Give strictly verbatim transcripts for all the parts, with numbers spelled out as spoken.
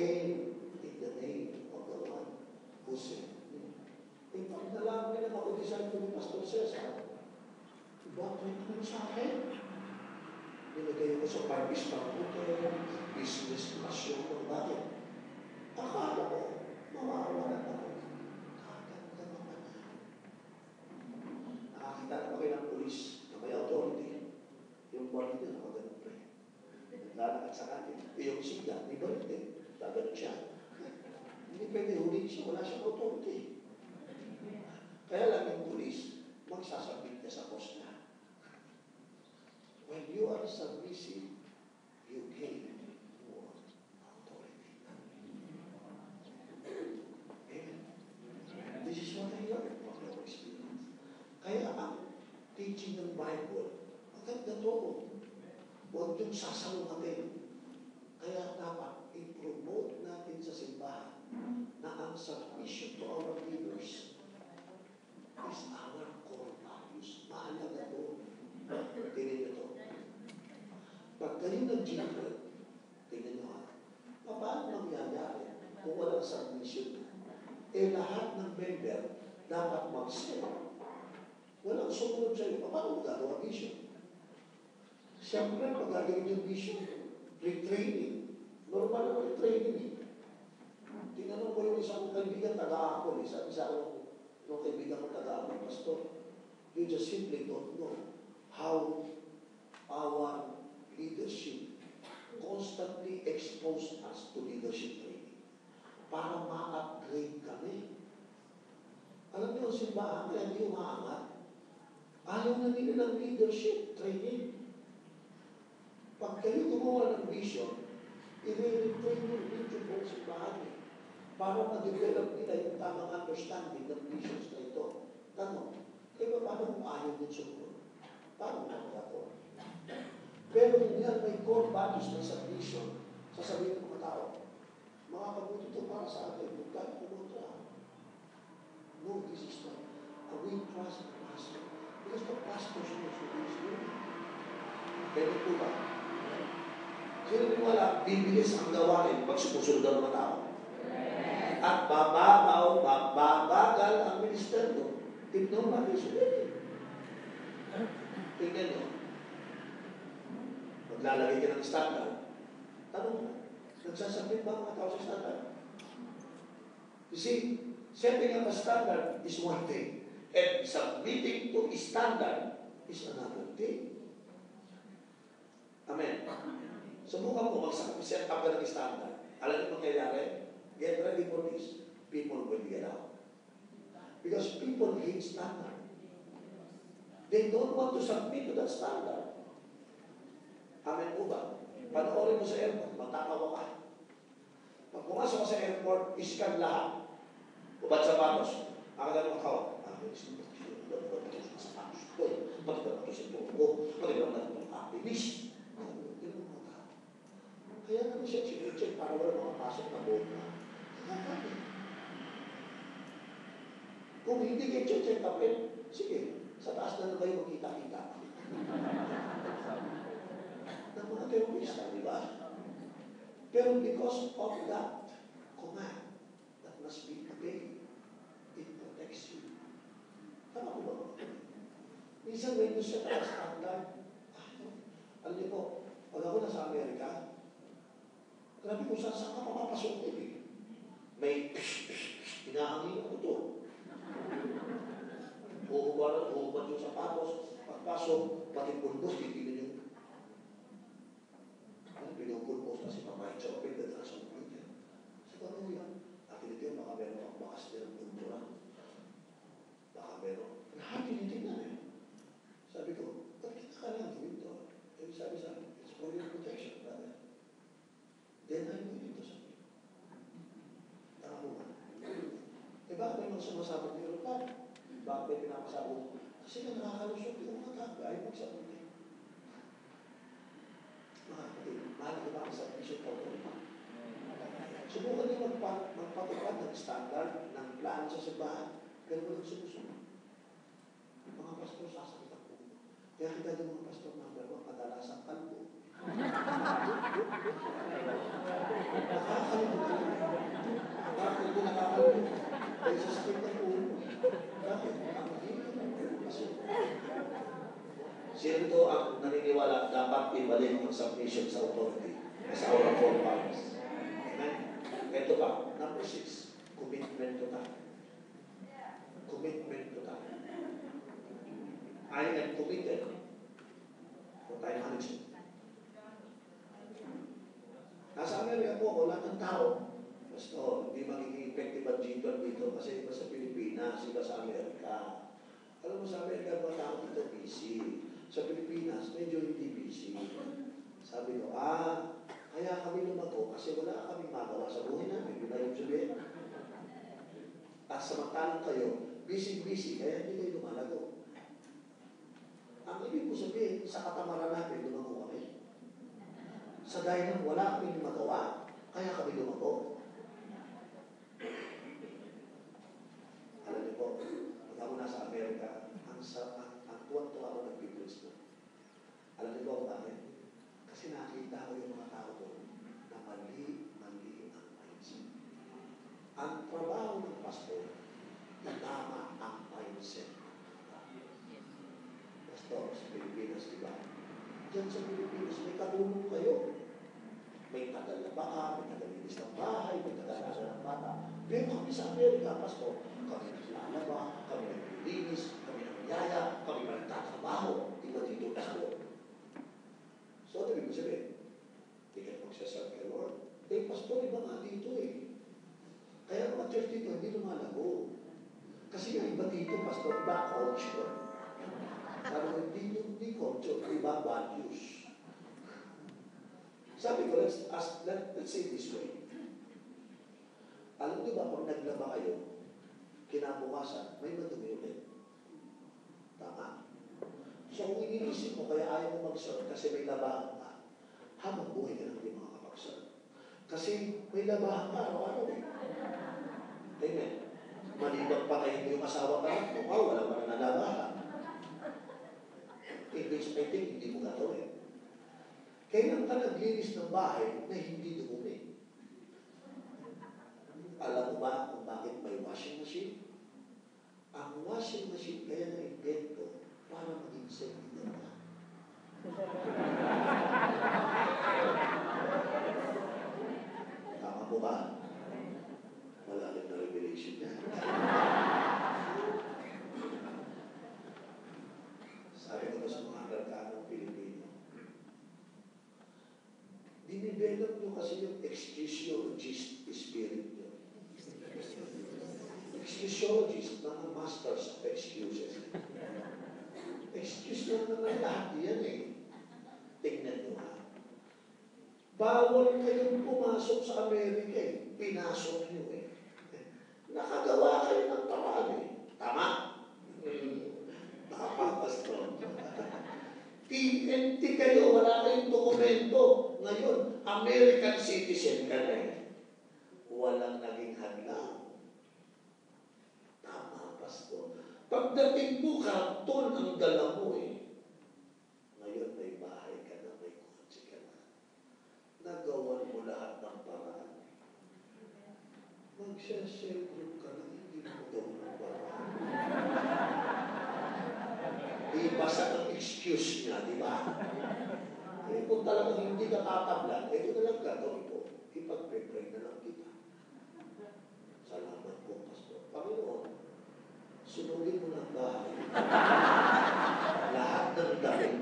came in the name of the one who sent me. In fact, nalaman nila ako disciple ni Pastor Cesar. Bakit ano sa akin? Nilagay ko sa five-star hotel, business class yung bakit? Akala ko, mawawalan ako. Kaganda naman yan. Nakakita na ba kayo ng polis na may authority? Yung body din, nakaganon pa eh. Naglalakad sa kanil. Eh, yung siga, di ba rin din? Gaganon siya. Hindi pwede huling siya, wala siyang authority. Kaya lang yung polis, magsasabit niya sa post niya. When you are submissive, you gain more authority. Amen. This is what I learned from our experience. Kaya ang teaching ng Bible, maganda to. Huwag yung sasalungatin. Kaya dapat i-promote natin sa simbahan na ang submission to our leaders is our core values. Mahalaga to. Tingnan nyo to. Pag kayo nag-generate, tingnan nyo ha, paano mangyayari kung walang submission? Eh lahat ng member dapat mag-set. Walang sumunod sa'yo. Paano magagawa vision? Siyempre, pag gagawin yung vision, retraining. Normal na retraining eh. Tinanong ko yung isang kaibigan taga-akon, isa isa yung, yung kaibigan ko taga-akon, Pastor, you just simply don't know how our leadership constantly expose us to leadership training para ma-upgrade kami. Alam niyo, simbahan kaya hindi umaangat. Ayaw na nila ng leadership training. Pag kayo gumawa ng vision, i-retrain yung leadership ng simbahan eh, para ma-develop nila yung tamang understanding ng visions na ito. Tanong, kaya paano kung ayaw din sumunod? Paano na ako? Pero kung yan may core values ng submission, sasabihin ng mga tao, makakabuti ito para sa atin, huwag tayo pumunta. No, this is not. Uh, we trust the pastor. Because the pastor knows what he's doing. Pwede po ba? Sino rin wala, bibilis ang gawain pag sumusunod ang mga tao. At bababaw, babagal ang ministeryo. Tignan natin sulit. Tingnan nyo. Maglalagay ka ng standard. Tanong mo, nagsasabit ba mga tao sa standard? You see, setting up a standard is one thing. And submitting to a standard is another thing. Amen. Subukan mo mag-set up ka ng standard. Alam niyo mangyayari? Get ready for this. People will get out. Because people hate standard. They don't want to submit to that standard. Amen po ba? Panoorin mo sa airport, matakawa ka. Pag pumasok ka sa airport, iskan lahat. Ubad sa patos. Ang gano'n ang kawa. Ang gano'n sa patos. Pati ba ito sa ito? Pati ba ito sa papilis? Kaya naman siya sinecheck para wala makapasok na bomba. Kung hindi kayo check tapin, sige, sa taas na lang kayo magkita-kita. Ng mga terorista, di ba? Pero because of that command that must be obeyed, it protects you. Tama ko ba? Minsan may gusto siya taas standard. Alam niyo po, pag ako nasa Amerika, grabe kung saan saan ka papapasok eh. May psh, psh, psh, hinahangin ako to. Huhubaran, huhubat yung sapatos, pagpasok, pati pulbos, titignan yung ano, pinupulbos kasi pamahit sa kapit, dadaan sa kapit. Sa ano yan? Akin ito yung baka meron ang bakas nilang pulbura. Baka meron. Lahat tinitignan eh. Sabi ko, ba't kita ka lang gawin to? Eh, sabi sa akin, it's for your protection, brother. Then I'm willing to submit. Tama mo ba? Eh bakit may mga sumasabot ni Rupan? Bakit may pinapasabot? Kasi na nakakalusot yung mga tao. Ayaw magsabot eh. Mga kapatid, mahal ko ba ang submission for Rupan? Subukan niyo magpa, magpatupad ng standard ng plano sa simbahan. Pero walang sumusunod. Mga pastor sasakit ang puno. Kaya kita yung mga pastor number one, kadalasan kalbo. Nakakalimutan Sino ito ang naniniwala dapat ibalik ang submission sa authority? Sa our forefathers. Amen? Ito pa, number six, commitment to tayo. Commitment to tayo. I am committed for time management. Nasa Amerika po ako, lahat ng tao, Pastor, hindi magiging effective ang G twelve dito kasi iba sa Pilipinas, iba sa Amerika. Alam mo sa Amerika, mga tao dito busy. Sa Pilipinas, medyo hindi busy. Sabi ko, ah, kaya kami lumago kasi wala kaming magawa sa buhay namin. Yun na yung sabihin. At samantalang kayo, busy-busy, kaya hindi kayo lumalago. Ang ibig ko sabihin, sa katamaran natin, lumago kami. Sa dahil ng wala kaming magawa, kaya kami lumago. Alam niyo po, pag ako nasa Amerika, ang, ang, ang tuwan-tuwa ako nag-biblis na. Alam niyo po bakit? Kasi nakita ko yung mga tao doon na mali-mali ang mindset. Ang trabaho ng pastor, itama ang mindset. Pastor, sa Pilipinas, di ba? Diyan sa Pilipinas, may katulong kayo. May tagal-laba ka, may tagalinis ng bahay, may tagal-laba ng bata. Pero kami sa Amerika, pastor, kami naglalaba, kami naglilinis, kami nagyaya, kami nagtatrabaho. Iba dito tayo. So, ano ibig sabihin? Hindi kayo magsaserve kay Lord. Eh, pastor, iba nga dito eh. Kaya mga church dito, hindi lumalago. Kasi yung iba dito, pastor, iba culture. Sabi ko, hindi hindi culture, iba values. Sabi ko, let's, ask, let, let's say this way. Alam niyo ba, pag naglaba kayo, kinabukasan, may madumi ulit. Tama. So, kung iniisip mo, kaya ayaw mo mag-serve kasi may labahan ka, habang buhay ka na hindi makakapag-serve. Kasi may labahan ka araw-araw eh. Amen. Malibang pa kayo yung asawa ka, mukha, wala pa na nalabahan. In which I think hindi mo gagawin. Kailan ka naglinis ng bahay na hindi dumumi? Alam mo ba kung bakit may washing machine? Ang washing machine kaya na-invento para maging second ka. Tama po ba? Malalim na revelation yan. Sabi ko sa mga Amerikanong Pilipino, dinidevelop nyo kasi yung exclusiologist spirit nyo. Exclusiologist, mga masters of excuses. Excuse lang naman lahat yan eh. Tingnan nyo ha. Bawal kayong pumasok sa Amerika eh. Pinasok nyo eh. Nakagawa kayo ng paraan eh. Tama? Hmm. Nakapapastor. T N T kayo, wala kayong dokumento. Ngayon, American citizen ka na eh. Walang naging hadlang. Tama, pastor. Pagdating mo, karton ang dala mo eh. Ngayon, may bahay ka na, may kotse ka na. Nagawan mo lahat ng paraan. Magsasel-group ka na, hindi mo gawin ng paraan. Di basa ang excuse niya, di ba? Eh, kung talagang hindi ka tatablan, ito na lang gagawin ko. Ipag-pray na lang kita. Salamat po, pastor. Panginoon, sunugin mo ng bahay. Lahat ng damit.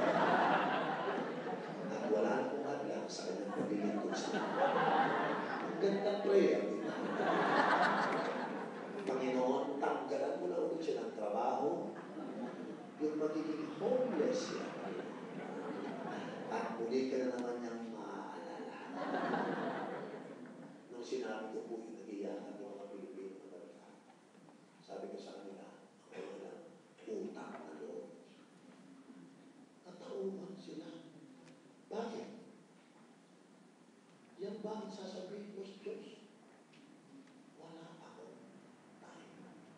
At wala na kong hadlang sa kanyang pagiging gusto. Ang gandang prayer, di ba? Panginoon, tanggalan mo na ulit siya ng trabaho. Yung magiging homeless siya. At muli ka na naman niyang maaalala. Nung sinabi ko po yung nag-iyakan ng mga Pilipino na talaga, sabi ko sa kanila, ako na utang na loob. Natauhan sila. Bakit? Yan ba ang sasabihin mo sa Diyos? Wala akong time.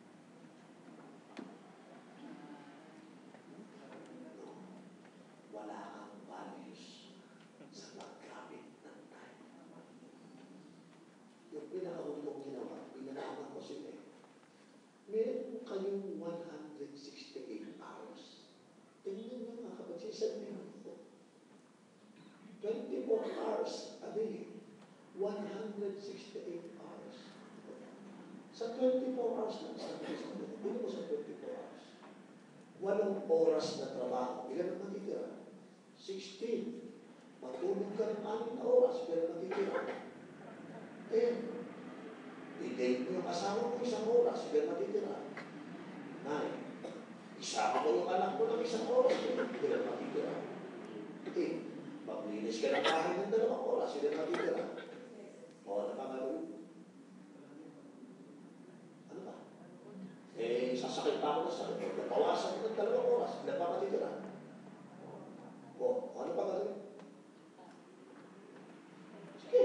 No. Wala kang values sa paggamit ng time. Yung pinakahuli kong ginawa, pinakahuli ko sila eh. Meron kayong one hundred sixty-eight hours. Tingnan nyo mga kapatid, sabihin ko, twenty-four hours a day, one hundred sixty-eight hours. Sa twenty-four hours lang, sabi ko sa mga, hindi mo sa twenty-four hours. Walang oras na trabaho. Ilan ang matitira? sixteen. Matulog ka ng anim na oras, pero matitira. ten. I-date mo yung asawa mo isang oras, pero matitira. nine. Isama mo yung anak mo ng isang oras, pero matitira. eight. Maglinis ka ng bahay ng dalawang oras, pero matitira. O, ano pa gagawin mo? Ano ba? Eh, sasakit pa ako na sakit. Nabawasan mo ng dalawang oras, hindi pa matitira. O, ano pa gagawin? Sige.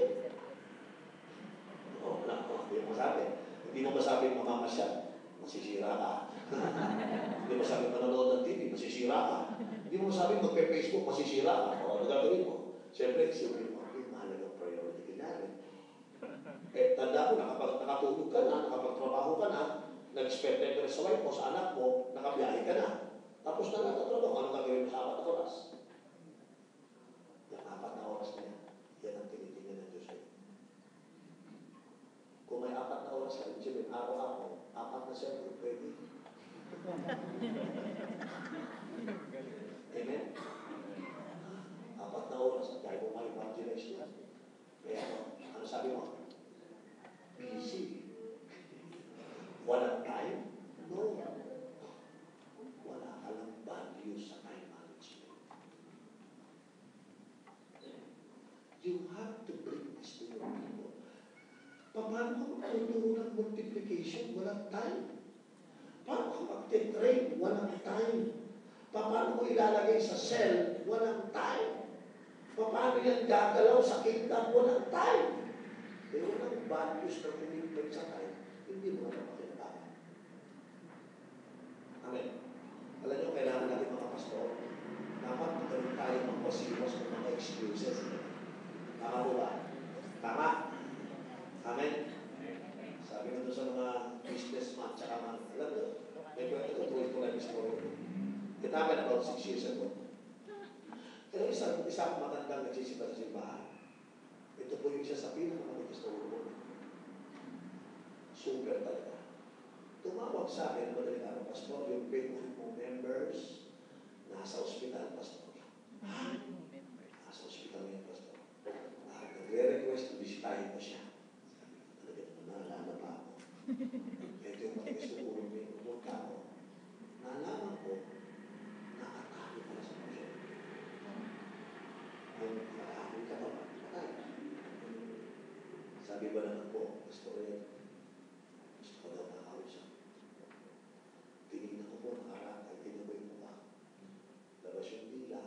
O, wala ko. Hindi mo masabi. Hindi mo masabi mamamasyal. Masisira ka. Hindi mo masabi manonood ng T V. Masisira ka. Hindi mo masabi magpe-Facebook. Masisira ka. O, ano gagawin mo? Siyempre, siyempre mo, yung mahalagang priority ka namin. Eh, tanda ko, nakapag, nakatulog ka na, nakapagtrabaho ka na, nag-spend time ka sa wife mo, sa anak mo, nakabiyahe ka na. Tapos na natatrabaho, anong gagawin mo sa apat na oras? Yung apat na oras na yan, yan ang tinitingnan ng Diyos. Kung may apat na oras ka, sabihin, araw-araw, apat na siyempre, pwede. Amen? Apat na oras, at kaya mo ma-evangelize niya. Kaya, ano sabi mo? Busy. Walang time? No. Wala ka lang value sa time management. You have to bring this to your people. Paano ka magtuturo ng multiplication? Walang time. Paano ka magtitrain? Walang time. Paano mo ilalagay sa cell? Walang time. Paano yan gagalaw sa kingdom? Walang time. Kaya walang values na commitment sa time, hindi mo na makinabang. Amen. Alam nyo, kailangan natin mga pastor, dapat magkaroon tayo ng pasiwas ng mga excuses. Tama po ba? Tama? Amen? Sabi ko doon sa mga businessman, tsaka mga, alam nyo, may kwento ko, tuwid ko lang yung story. It happened about six years ago. Pero isang, isang matandang nagsisipa sa simbahan. Ito po yung isa sa pinakamaligas na ulo. Super talaga. Tumawag sa akin, madaling araw, Pastor, yung faithful mo members, nasa ospital, Pastor. Ha? Nasa ospital ngayon, Pastor. Ah, nagre-request na bisitahin ko siya. Sabi ko, talaga naman, naalala pa ako. Ito yung matigas na ulo mo, huwag ka ako. Naalaman ko, nakatali pala sa pusyo. Ang nakakapin ka pa, nakatali. Sabi ba naman po, Pastor Ed, gusto ko daw nakakausap. Tinignan ko po, nakarakay, tinabay mo ka. Labas yung dila,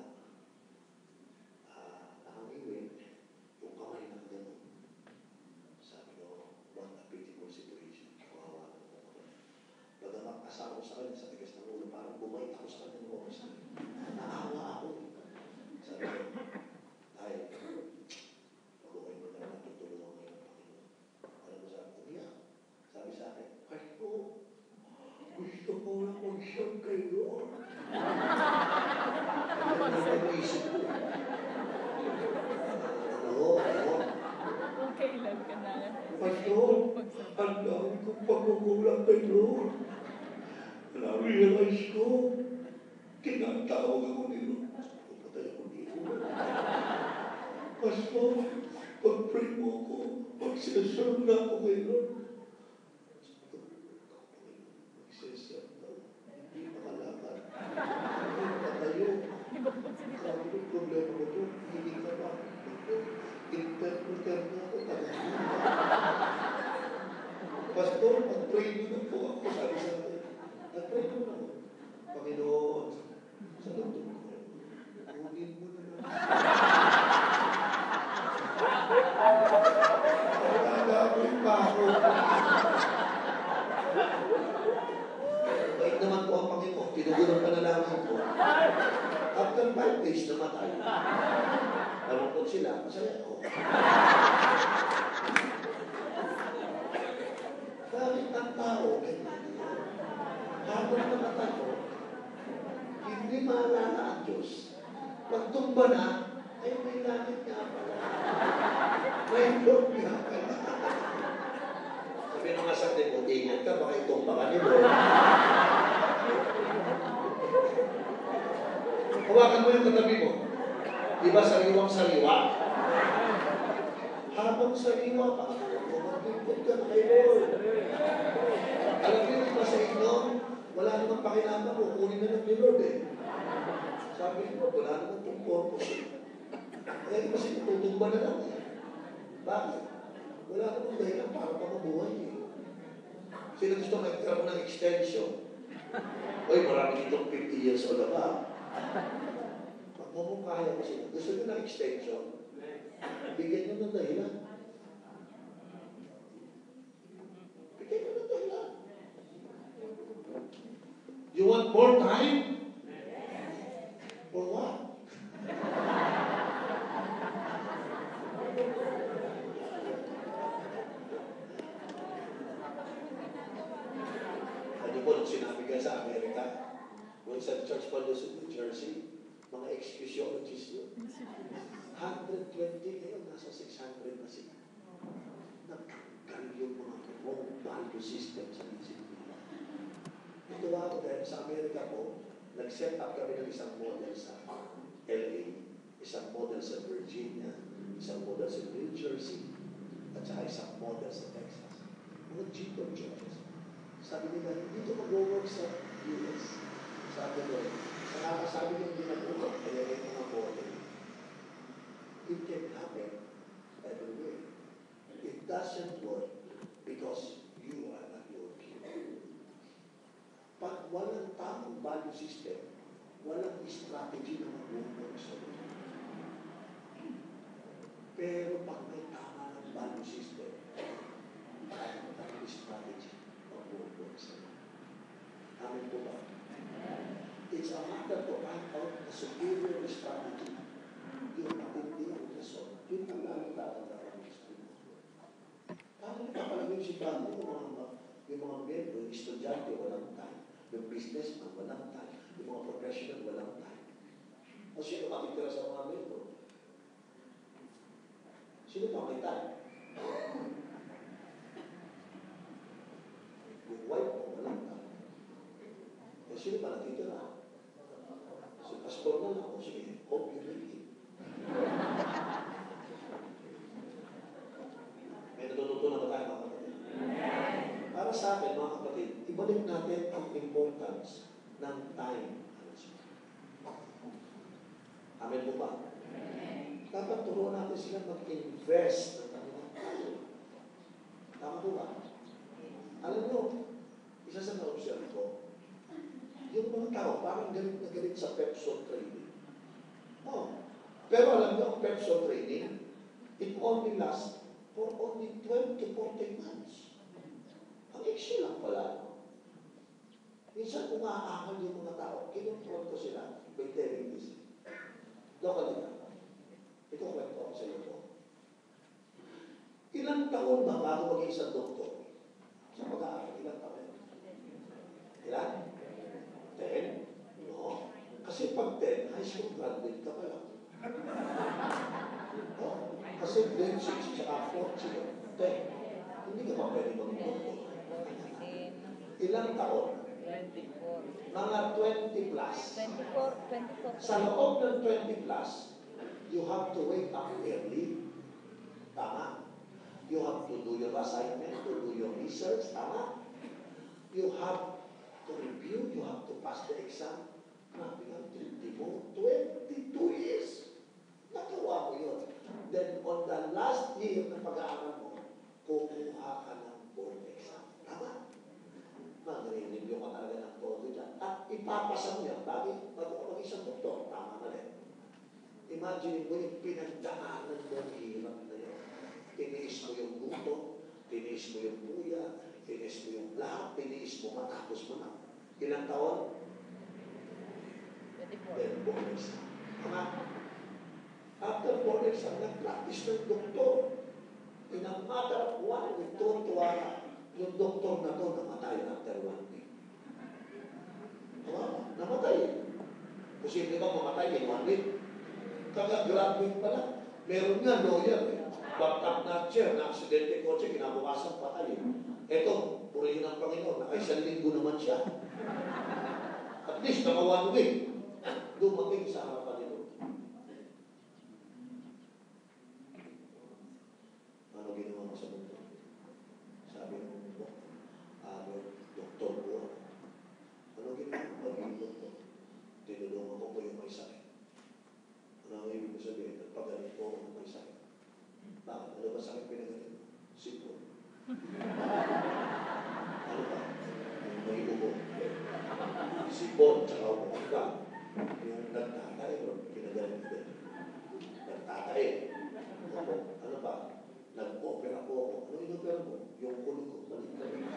uh, nakangiwin, yung kamay na gano'n. Sabi ko, what a pitiful situation. Kawawa na po ako. Bagamat kasama ko sa kanya sa tigas ng ulo, parang bumait ako sa kanya ng oras. Naawa ako. Sabi ko, dahil, mag-okay mo na natutulungan ngayon ng Panginoon. Alam mo sabi ko, yeah. Sabi sa akin, ay po, gusto ko lang mag-siyang kayo. Ano na nag-isip ko? Ano? Ano? Okay lang ka na. Pastor, ang dami kong pagkukulang kay Lord. Na-realize ko, tinatawag ako ni Lord. Patay ako dito. Pastor, pag-pray mo ako, mag-session na ako kay Lord. Mag-session na. Hindi makalakad. Hindi makatayo. Sabi ko, problema ko ito. Hindi ka ba? Interpreter na ako. Pastor, mag-pray mo na po ako. Sabi sa akin, mag-pray mo na ako. Panginoon, sa loob ko, kunin mo na lang. Nagamoy pa ako. Bait naman po ang Panginoon. Tinugunan pa na lang ako. After five days, namatay. Malungkot sila, masaya ako. Bakit ang tao, habang namatay ko, hindi maalala ang Diyos. Pag tumba na, ay may langit nga pala. May Lord nga pala. Sabi ng mga sakti mo, ingat ka, baka itumba ka ni Lord. Hawakan mo yung katabi mo. Di ba sariwang sariwa? Habang sariwa pa ako, magpipot ka na kay Lord. Alam niyo, di ba sa inyo, wala namang pakinama mo, kunin na lang ni Lord eh. Sabi ko, wala namang itong purpose eh. Kaya kasi tutumba na lang eh. Bakit? Wala namang dahilan para pa mabuhay eh. Sino gusto nagkaroon ng extension? Uy, marami ditong fifty years old na ba? Magmumukaya ko sila. Gusto nyo ng extension? Bigyan nyo ng dahilan. Bigyan nyo ng dahilan. You want more time? For what? Ano po nung sinabi ka sa Amerika? Kung sa Church Palos, New Jersey, mga excusiologists yun. one hundred twenty ngayon, nasa six hundred na sila. Nagkakal yung mga wrong value system sa isip nila. Ito ako dahil sa Amerika po, nag-set up kami ng isang model sa L A, isang model sa Virginia, isang model sa New Jersey, at saka isang model sa Texas. Mga G-Tom churches. Sabi nila, hindi ito mag-work sa U S. Sabi ko, nakakasabi yung ginagawa, kaya yung mga model. It can happen everywhere. It doesn't work because you are not working. Pag walang tamang value system, walang strategy na mag-work sa iyo. Pero pag may tama ng value system, kaya mo tamang strategy mag-work sa iyo. Amin po ba? It's a matter to find out the superior strategy. Yung matindi ang result. Yun ang lalong tatandaan ng Espiritu. Paano napapalagay si Brando yung mga yung mga membro, yung estudyante, walang time. Yung businessman, walang time. Yung mga professional, walang time. O sino makitira sa mga membro? Sino pa may time? Yung wife mo, walang time. O sino pa natitira? Si pastor na lang. O sige, hope you make it. May natututunan na tayo mga kapatid. Para sa akin, mga kapatid, ibalik natin ang importance ng time. Amen po ba? Dapat turuan natin sila mag-invest ng kanilang time. Tama po ba? Alam mo, isa sa na-observe ko, yung mga tao, parang galit na galit sa Pepsi training. Oh. Pero alam niyo, ang Pepsi training, it only lasts for only twelve to fourteen months. Ang issue lang pala. No? Minsan, kung maaakal yung mga tao, kinontrol ko sila by telling this. Locally na. Ito ang kwento ko sa iyo po. Ilang taon ba bago maging isang doktor? Sa pag-aaral, ilang taon? Ilan? ten? No. Kasi pag ten, high school graduate ka pa lang. No. Kasi grade six, tsaka fourth year, ten. Hindi ka pa pwede maging doktor. Ilang taon? twenty-four. Mga twenty plus. twenty-four, twenty-four. Sa loob ng twenty plus, you have to wake up early. Tama. You have to do your assignment, to do your research. Tama. You have to review, you have to pass the exam. Grabe ang twenty mo. twenty-two years. Nagawa mo yun. Then on the last year ng pag-aaral mo, kukuha ka ng board exam. Tama. Mag-review ka talaga ng todo dyan. At ipapasa mo yan. Bakit? Bago ka mag-isang doktor. Tama na rin. Imagine mo yung pinagdaanan mo ang hirap na yun. Tiniis mo yung guto, tiniis mo yung buya, tiniis mo yung lahat, tiniis mo matapos mo na. Ilang taon? twenty-four. Then, board exam. Tama? After board exam, nag-practice ng doktor. In a matter of one week, tuwa-tuwa yung doktor na to namatay after one week. Wow, namatay. Sino ba mamatay in one week? Kaka-graduate pa lang. Meron nga lawyer eh. Backed up na chair, na aksidente kotse, kinabukasan patay. Eto, purihin ng Panginoon, nakaisang linggo naman siya. At least, naka one week. Dumating sa harapan nito. Ano ginawa mo sa mundo? Sabi ng mundo, ano, doktor ko. Ano ginawa mo? Pagiging doktor. Tinulungan ko po yung may sakit. Ano ang ibig ko sabihin? Nagpagaling po ako ng may sakit. Bakit? Ano ba sakit pinagaling? Sipon. Ano ba? Yung may ubo. Sipon, tsaka ubo. Diba? Yung nagtatay, pinagaling din. Nagtatay. Ano, ano ba? Nag-opera po ako. Ano yung opera mo? Yung kulo ko. Balik ka rin.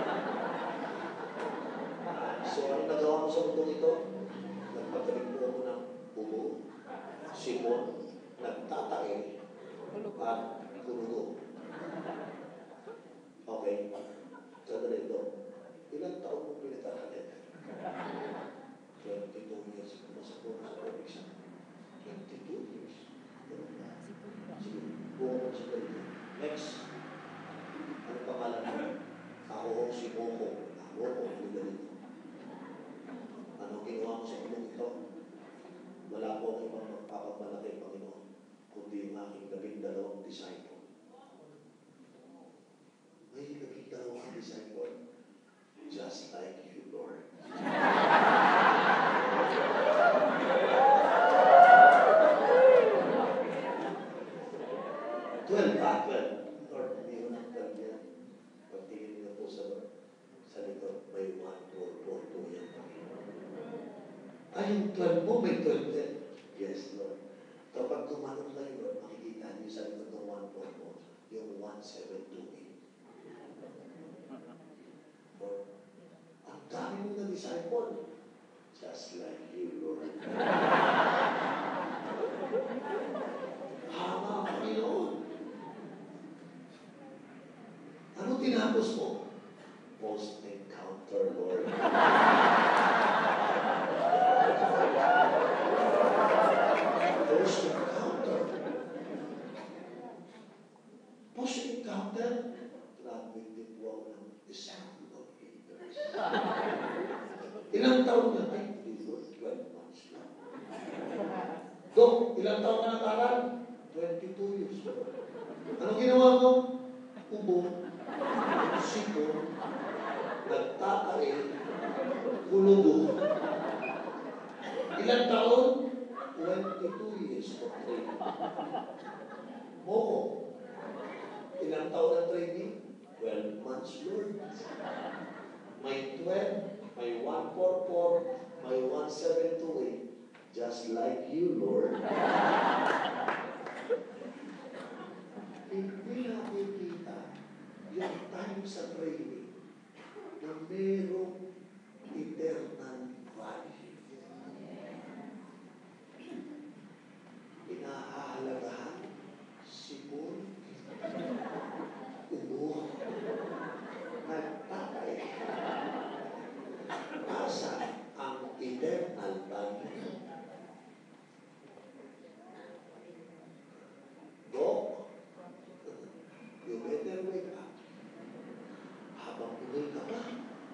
So, ano nagawa mo sa mundong ito? Nagpagaling po ako ng ubo, sipon, nagtatay, at kulo. Okay. Sandali ito. Ilang taon mo pinagkakalit? twenty-two years. Kumasa po sa public sa twenty-two years. Sige. Buo mo sa dito. Next. Ano pangalan mo? Ako ho si Moko. Ako ho, hindi ganito. Ano ginawa mo sa mundo ito? Wala po akong ibang magpapamalaki, Panginoon, kundi yung aking labing dalawang disciple. May labing dalawang disciple, just like you, Lord. Twelve ba? Twelve. Lord, hindi ko ng twelve yan. Pagtingin niyo po sa, sa likod, may one, four, four, two yan. Ay, yung twelve mo, may twelve din. Yes, Lord. Kapag kumanong kayo, Lord, makikita niyo sa likod ng one, four, four, yung one, seven, two, eight. Lord, ang dami mo na disciple. Just like you, Lord. Hama, Panginoon. Ano tinapos mo? Post-encounter, Lord. Post-encounter. Post-encounter, grabe din po ako ng disciple of haters. Ilang taon na? Ay, twelve months lang. Dok, ilang taon na nag-aral? twenty-two years. Ano ginawa mo? Ubo, sipon, nagtatay, kulubo. Ilang taon? twenty-two years of training. Moko. Ilang taon na training? twelve months, Lord. May twelve, may one forty-four, may one seventy-eight. Just like you, Lord. Hindi nakikita yung time sa training na merong eternal value. Inahalagahan, sipon, ubo, nagtatay. Asa ang eternal value? Dok, you better wake up. Habang buhay ka pa.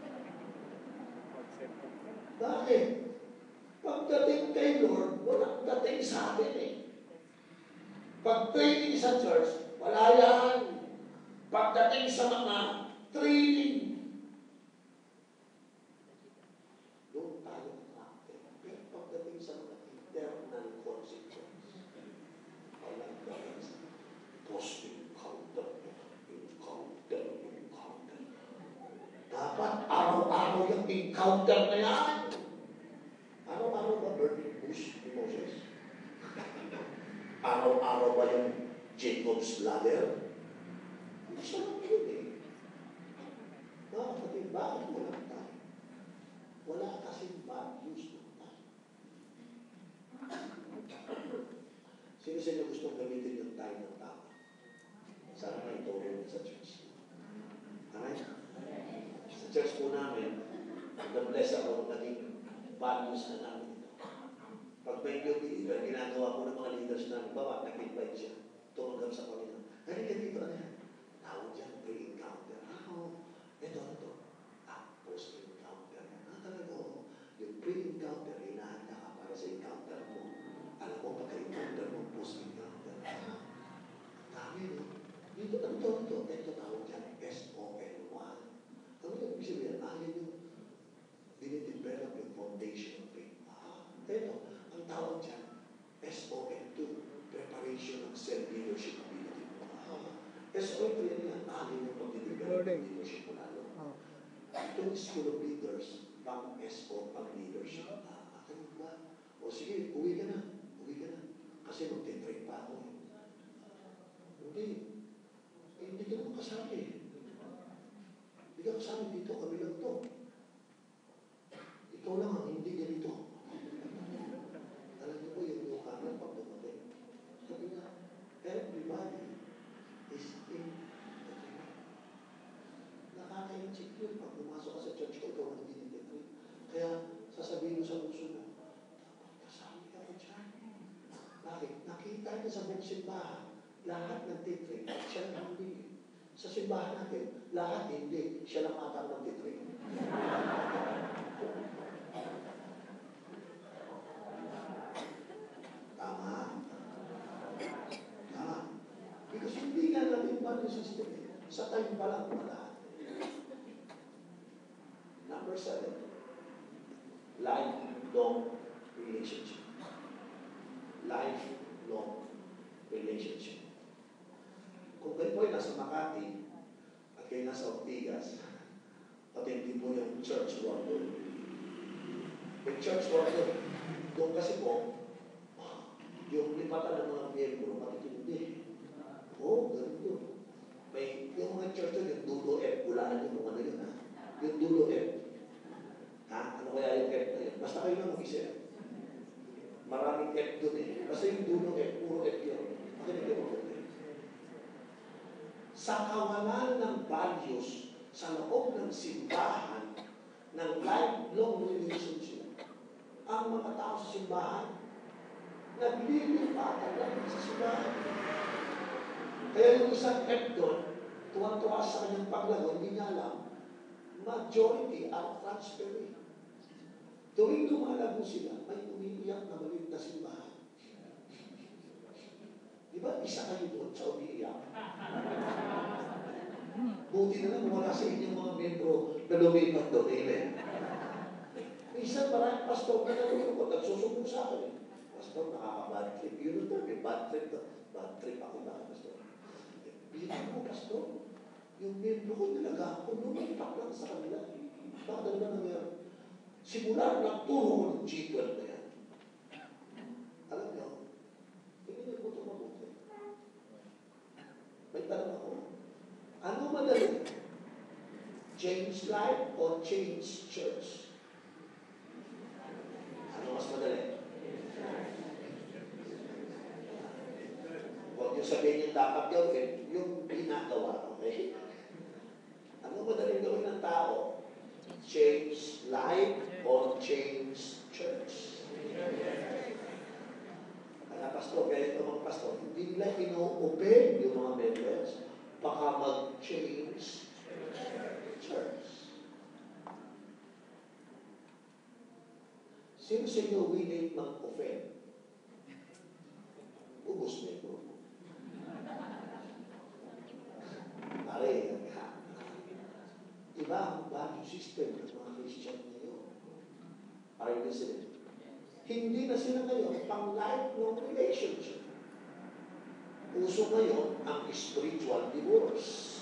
Bakit? Pagdating kay Lord, walang dating sa atin eh. Pag training sa church, wala yan. Pagdating sa mga training, doon tayo natin. Pero pagdating sa mga internal consequences, walang dating sa post-encounter, encounter, encounter. Dapat araw-araw yung encounter na yan. Araw-araw ba burning bush ni Moses? Araw-araw ba yung Jacob's ladder? Isa lang yun eh. Bakit? Bakit walang tayo? Wala kasing values ng tayo. Sino sa inyo gustong gamitin yung time ng tao? Sana may ituro sa church. Alright? Sa church po namin, nag-bless ako, naging values na namin ito. Pag may new believer, ginagawa ko ng mga leaders namin, bawa, nag-invite siya, tumanggap sa Panginoon. Halika dito, ano yan? Tawag dyan, pre-encounter. Ano? Ito, ito. Ah, post-encounter. Ah, talaga, oh. Yung pre-encounter, hinahanda ka para sa encounter mo. Alam mo, pagka-encounter mo, post-encounter. Ah, dami, no? Dito, ano to, ito? Ito, tawag dyan, S O N one. Ano yung ibig sabihin? Ah, yun yung dinidevelop yung foundation of faith. Ah, ito, ang tawag dyan, S O N two, preparation of self-leadership ability. Ah, S O N two yan yan, alin yung pag-develop ng leadership mo lalo. Itong School of Leaders, pang S O, pang leadership. Ah, akin ba? O sige, uwi ka na. Uwi ka na. Kasi magte-train pa ako eh. Hindi. Eh, hindi ka naman kasali. Hindi ka kasali dito, kami lang to. Ikaw lang ang hindi ganito. Alam niyo po yung yung kanan pag dumating. Sabi nga, everybody is in the training. Nakaka-inchik yun. Pag pumasok ka sa church ko, ikaw ang hindi in the training. Kaya sasabihin mo sa puso mo, dapat kasali ka ko dyan. Bakit? Nakita niya sa buong simbahan, lahat ng titrain, siya lang hindi. Sa simbahan natin, lahat hindi. Siya lang ata ng titrain. Tama. Tama. Because hindi nga natin value system eh. Sa time pa lang pala. Number seven. Lifelong relationship. Lifelong relationship. Kung kayo po ay nasa Makati at kayo nasa Ortigas, patindi po yung church world. Yung church world, doon kasi po, yung lipatan ng mga miyembro, matitindi. Oo, oh, ganun doon. May, yung mga church doon, yung dulo F, ulaan yung mga na yun, ha? Yung dulo F. Ha? Ano kaya yung F na yun? Basta kayo na mag-isip. Maraming F doon eh. Basta yung dulo F, puro F yun. Makinig yung mga sa kawalan ng values sa loob ng simbahan ng lifelong relationship, ang mga tao sa simbahan naglilipatan lang sa simbahan. Kaya yung isang F doon, tuwang-tuwa sa kanyang paglago, hindi niya alam, majority are transferring. Tuwing lumalago sila, may umiiyak na maliit na simbahan. Di ba, isa kayo doon sa umiiyak? Buti na lang wala sa inyong mga membro na lumipat doon. Amen. Minsan maraming pastor na nalulungkot, nagsusumbong sa akin. Pastor, nakaka-bad trip. Yun ito, may bad trip. Bad trip ako na, pastor. Bilang mo, pastor, yung membro ko talaga, kung lumipat lang sa kanila, baka talaga nangyari. Simula nagturo ko ng G twelve na yan. Alam niyo, hindi niyo po ito mabuti. May tanong ako. Ano madali? Change life or change church? Ano mas madali? Huwag niyo sabihin yung dapat gawin, yung ginagawa, okay? Ano madaling gawin ng tao? Change life or change church? Kaya pastor, kaya ito mga pastor, hindi nila ino-open yung mga members, baka mag-change church. Sino sa inyo willing mag-offend? Ubus na ito. Pare, iba ang value system ng mga Christian ngayon. Are you listening? Hindi na sila ngayon pang lifelong relationship. Uso ngayon ang spiritual divorce.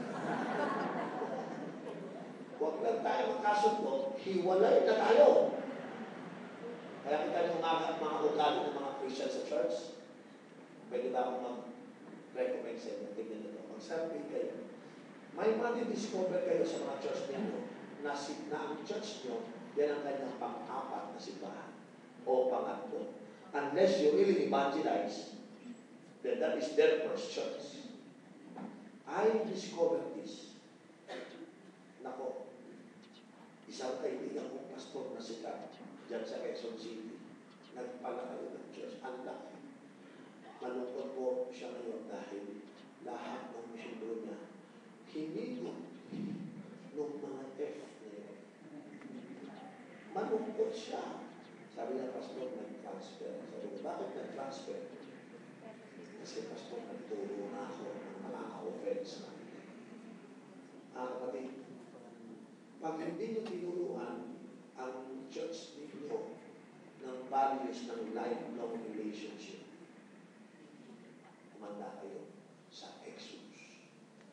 Huwag lang tayo magkasundo, hiwalay na tayo. Kaya kita yung mga, mga ugali ng mga Christian sa church, pwede ba akong mag-recommend sa inyo? Tignan nito. Mag-survey kayo. May madi-discover kayo sa mga church ninyo na, si, na ang church nyo, yan ang kanyang pang-apat na simbahan o pangatlo. Unless you really evangelize, then that is their first church. I discovered this. Nako, isang kaibigan kong pastor na sikat dyan sa Quezon City. Nagpala kayo ng church. Ang laki. Malungkot po siya ngayon dahil lahat ng miyembro niya hinigot ng mga F na yun. Malungkot siya. Sabi niya, Pastor, nag-transfer. Sabi niya, bakit nag-transfer? Kasi Pastor, nagturo na ako ng makaka-offense na. Ah, kapatid, pag hindi niyo tinuruan ang church ninyo ng values ng lifelong relationship, kumanda kayo sa Exodus.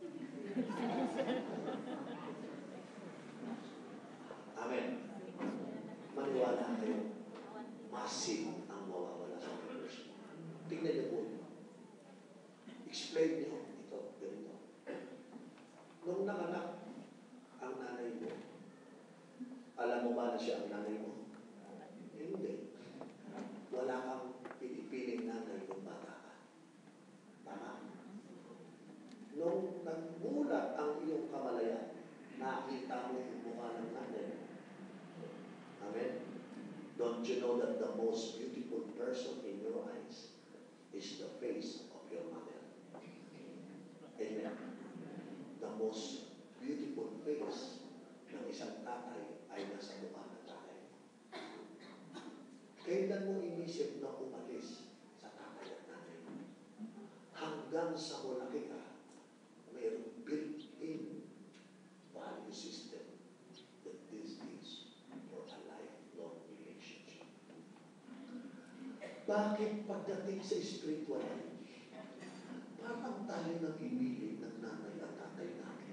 Amen. Maniwala kayo, massive ang mawawala sa Exodus. Tingnan niyo po. Explain niyo ito, ganito. Nung nanganak ang nanay mo, alam mo ba na siya ang nanay mo? Hindi. Wala kang pinipiling nanay kung bata ka. Tama? Nung nagmulat ang iyong kamalayan, nakita mo yung mukha ng nanay mo. Amen? Don't you know that the most beautiful person in your eyes is the face of your mother? Amen? The most beautiful face ng isang tatay ay nasa mukha ng tatay. Kailan mo inisip na umalis sa tatay at nanay? Hanggang sa mulaki ka, mayroong built-in value system that this is for a lifelong relationship. Bakit pagdating sa spiritual life, parang tayo nag-ibilig ng nanay at tatay natin?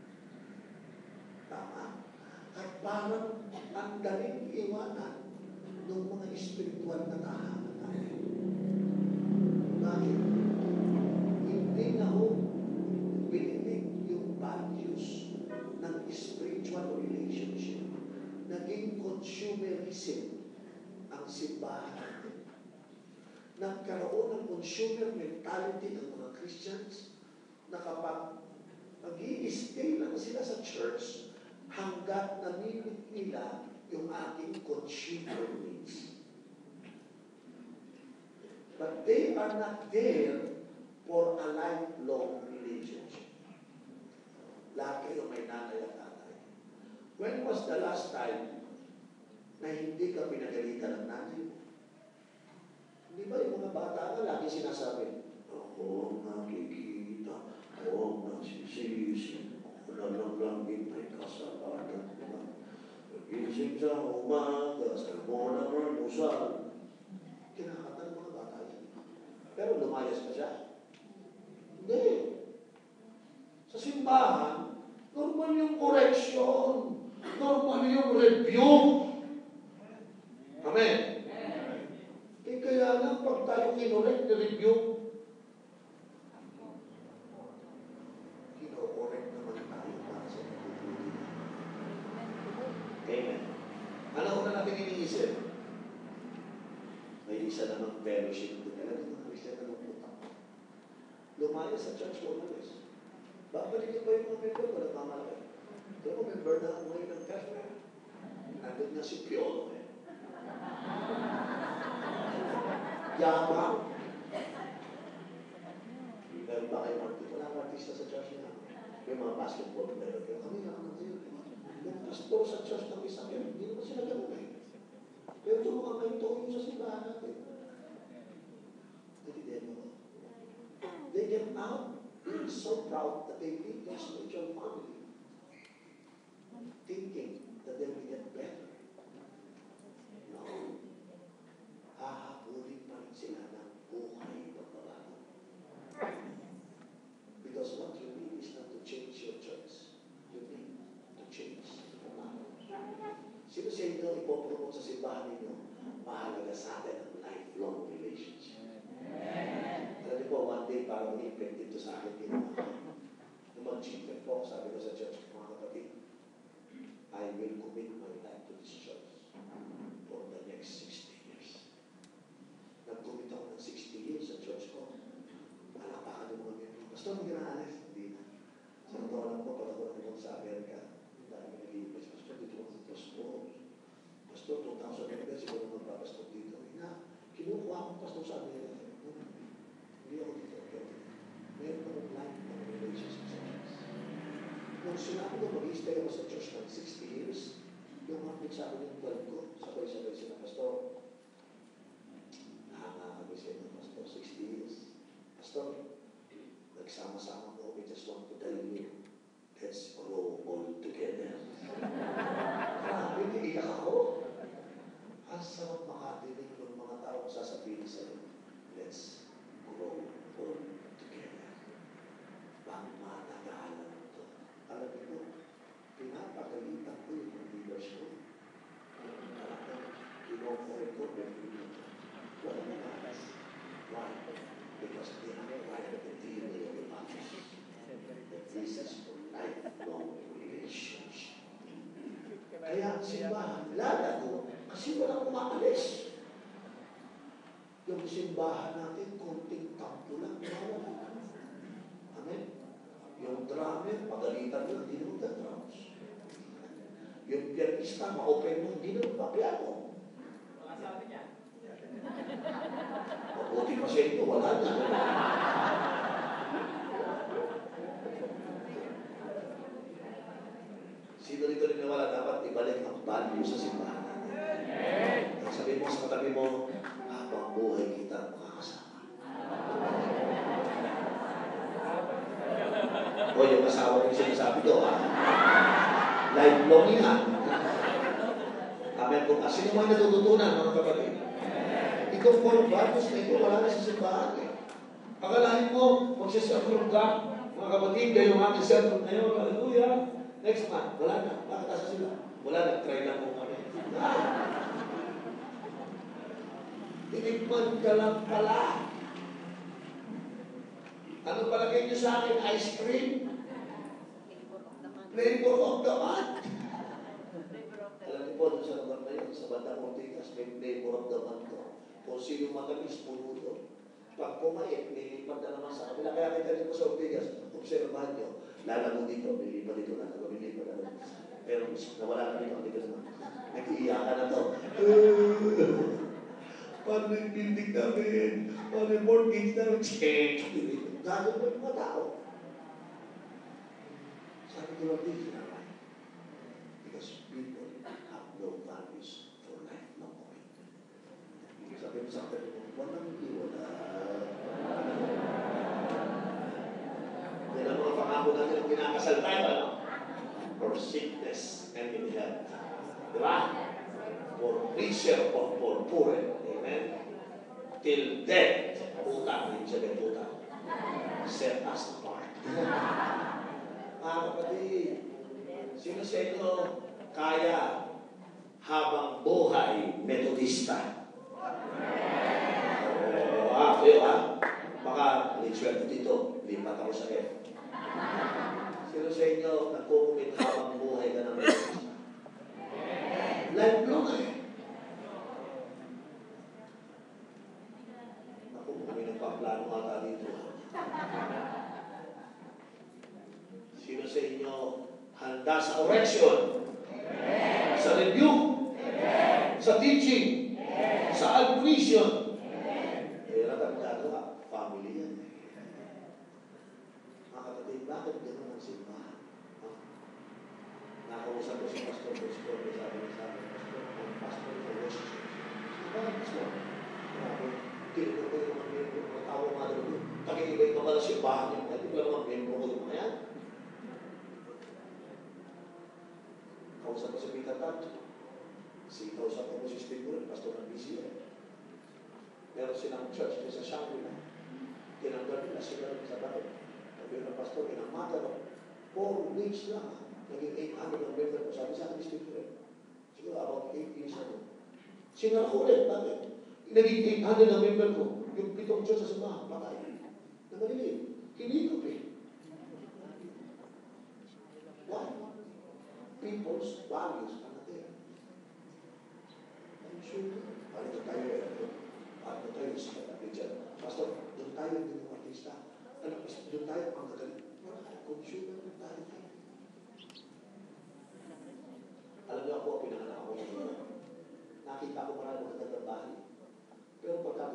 Tama? At parang ang daling iwanan ng mga spiritual na tahanan natin. Bakit? Hindi na ho binilig yung values ng spiritual relationship. Naging consumerism ang simbahan natin. Nagkaroon ng consumer mentality ng mga Christians na kapag mag-i-stay lang sila sa church hanggat namimit nila yung ating consumer needs. But they are not there for a lifelong relationship. Lahat kayo may nanay at tatay. When was the last time na hindi ka pinagalitan ng nanay mo? Di ba yung mga bata ka lagi sinasabi, ako nakikita, ako nagsisisi, nalalangin may kasalanan. Gising sa umaga, sa muna ng usal. Kinakata ng mga bata yan. Pero lumayas pa siya. Hindi. Sa simbahan, normal yung correction. Normal yung rebuke. Amen. Eh kaya lang, pag tayo kinorek, rebuke, kino-correct naman tayo para sa pagpupunin. Amen. Ano ko na natin iniisip? May isa namang fellowship doon. Alam niyo mga Christian na pumunta. Lumayas sa church ko umalis. Babalikin pa yung mga member ko, nagmamalaki. Ito ko, member na ako ngayon ng Tesla. Nandun na si Piolo eh. Yabang. Meron ba kayo artista? Wala akong artista sa church niya. May mga basketball player. Kaya kami nga naman sila. Yung pastor sa church ng isang yan, hindi naman sila ganun eh. Pero tulungan kayo tuloy sa simbahan natin. Natindihan mo ba? They get out, being so proud that they leave their spiritual family, thinking that they will get better. No. Hahabulin pa rin sila ng buhay pagbabago. Because what you need is not to change your church. You need to change the life. Sino sa inyo ipopromote sa simbahan ninyo? Mahalaga sa atin ang lifelong relationship. Alam niyo po, one day parang i-impact dito sa akin dito. Nung mag-chicken po, sabi ko sa church, mga kapatid, I will commit my life to this church for the next sixty years. Nag-commit ako ng sixty years sa church ko. Alapakan yung mga membro. Pastor, hindi na alis. Hindi na. Sa totoo lang po, pag ako naman sa Amerika, dahil may nag-iipis, Pastor, dito ako sa Pastor. Pastor, two thousand members, siguro magpapastor dito. Ina, kinukuha akong pastor sa Amerika. Hindi ako dito. Meron akong life ng relationship sa Diyos. Nung sinabi ko, mag-i-stay ako sa church ng sixty years, yung hapit sa akin yung twelve ko, sabay-sabay sila, Pastor, nakaka kami sa inyo, Pastor, sixty years. Pastor, nagsama-sama ko, we just want to tell you, let's grow all together. Grabe, iiyak ako. Ang sarap makatinig ng mga tao sasabihin sa'yo, let's grow all together. Bang matagalan ito. Alam niyo, pinapagalitan ko yung leaders ko. Kinofore ko, wala na nakas. Why? Because they have acquired the D N A of the matches. That this is for lifelong relationship. Kaya ang simbahan, lalago, kasi walang umaalis. Yung simbahan natin, konting kampo lang, mawala. Amen? Yung drummer, pagalitan lang, hindi naman ka-drums. Yung pianista, ma-open mo, hindi naman pa-piano. Mga sabi niya. Mabuti pa siya ito, wala na. Sino dito rin na wala, dapat ibalik ang value sa simbahan natin. Sabi mo sa katabi mo, habang buhay kita makakasama. O yung asawa yung sinasabi ko, ha? Lifelong yan. Amen po. Ah, sino mo yung natututunan, mga kapatid? Itong core values na ito, wala na sa simbahan. Eh. Akalain mo, magsasafron ka, mga kapatid, kayo ang ating self ngayon, hallelujah. Next month, wala na. Bakit asa sila? Wala na. Try lang po kami. Ah! Tinikman ka lang pala. Ano palagay niyo sa akin? Ice cream? Flavor of the month. Alam niyo po, doon sa lugar na yun, sa Bandang Ortigas, may flavor of the month ko. Kung sino matamis, puno doon. Pag pumait, nilipat na naman sa kabila. Kaya kita dito sa Ortigas, observahan niyo. Lalago dito, nilipat dito, lalago, nilipat na. Pero nawala na dito, hindi ka naman. Nag-iiyakan na to. Paano yung building namin? Paano yung mortgage namin? Change! Gagawin mo yung mga tao. Sabi ko lang din, sinamay. Because people have no values for lifelong commitment. Sabi mo sa akin, walang iwala. Yan ang mga pangako natin ang kinakasal tayo, ano? For sickness and in health. Diba? For richer or for poorer. Amen? Till death, utang, hindi siya ng utang. Set us apart. Mga kapatid, sino sa inyo kaya habang buhay metodista? Oh, ah, kayo ah. Baka nitswerte dito, lipat ako sa F. Sino sa inyo nagkukumit habang buhay ka ng metodista? Lifelong eh. Naku, kami nagpaplano ata dito. Sino sa inyo handa sa correction? Sa review? Sa teaching? Sa admission? Eh, natagdado ka. Family yan. Mga kapatid, bakit gano'n ang simbahan? Nakausap ko si Pastor Pastor, sabi niya sa akin, Pastor, ang Pastor ko, worship. Bakit Pastor? Grabe, tinuro ko yung mga membro, mga tao mga doon. Pag-iibay pa pala simbahan niya, hindi ko lang mga membro ko yung mga yan. Kausap ko si Peter Tant. Si kausap ko si Steve Buren, Pastor ng B C A. Meron silang church sa Shangri-La. Tinanggal nila sila sa bakit. Sabi ng Pastor, in a matter of four weeks lang, naging eight hundred ang member ko. Sabi sa akin, Steve Buren. Siguro about eight years ago. Sinara ko ulit, bakit? Naging eight hundred ang member ko. Yung pitong church sa simbahan, patay. Na maliliit. Hinigop eh. Why? People's values are not there. I'm sure. Paano tayo eh? Paano tayo sa Richard? Pastor, doon tayo din yung artista. Ano, doon tayo ang kagaling. Wala ka, consumer doon tayo tayo. Alam niyo ako, pinanganak ako. Nakita ko marami magandang bahay. Pero pagka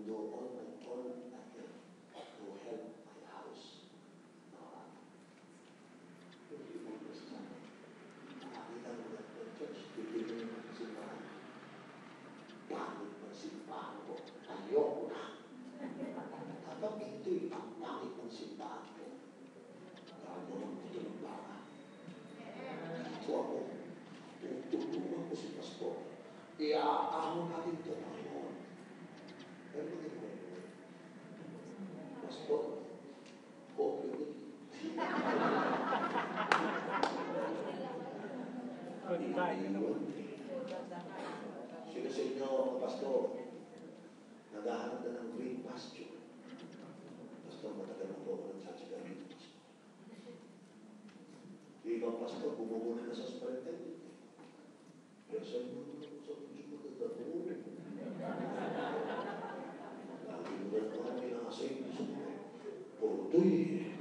do all my all I can to help my house. Uh, yung ibig ko sa sana. Nakakita mo na ng church, bibigyan mo ng simbahan. Pangit ng simbahan ko. Ayoko na. Kapag ito'y ang pangit ng simbahan ko, gano'n ito ng baka. Ito ako. Tutulungan ko si Pastor. Iaamo natin ito ngayon. Pero hindi mo ngayon. Pastor, hope you will. Hindi yun. Sino sa inyo, Pastor, naghahanap na ng green pasture. Pastor, matagal na po ako ng church green pasture. Yung ibang pastor, bumubuna na sa superintendent. Pero sa inyo, sa inyo mo nagtatulog. Nakilugan ko kami ng asayin. Puro do'y.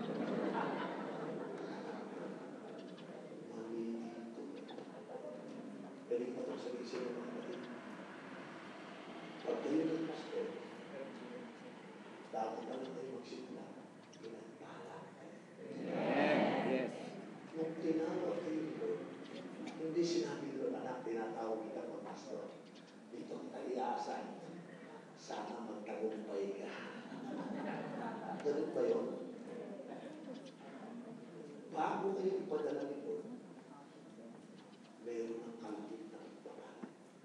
Mali dito. Pwede ka itong sabihin ng mga kapatid. Pag kayo ng pastor, dapat na lang kayo magsimula. Pinagpala kayo. Yes. Nung tinawag kayo nito, hindi sinabi doon, anak, tinatawag kita ng pastor. Dito kita iaasan. Sana magtagumpay ka. Ganun ba yun? Bago kayo ipadala nito, meron ng kalapit na pagpapala.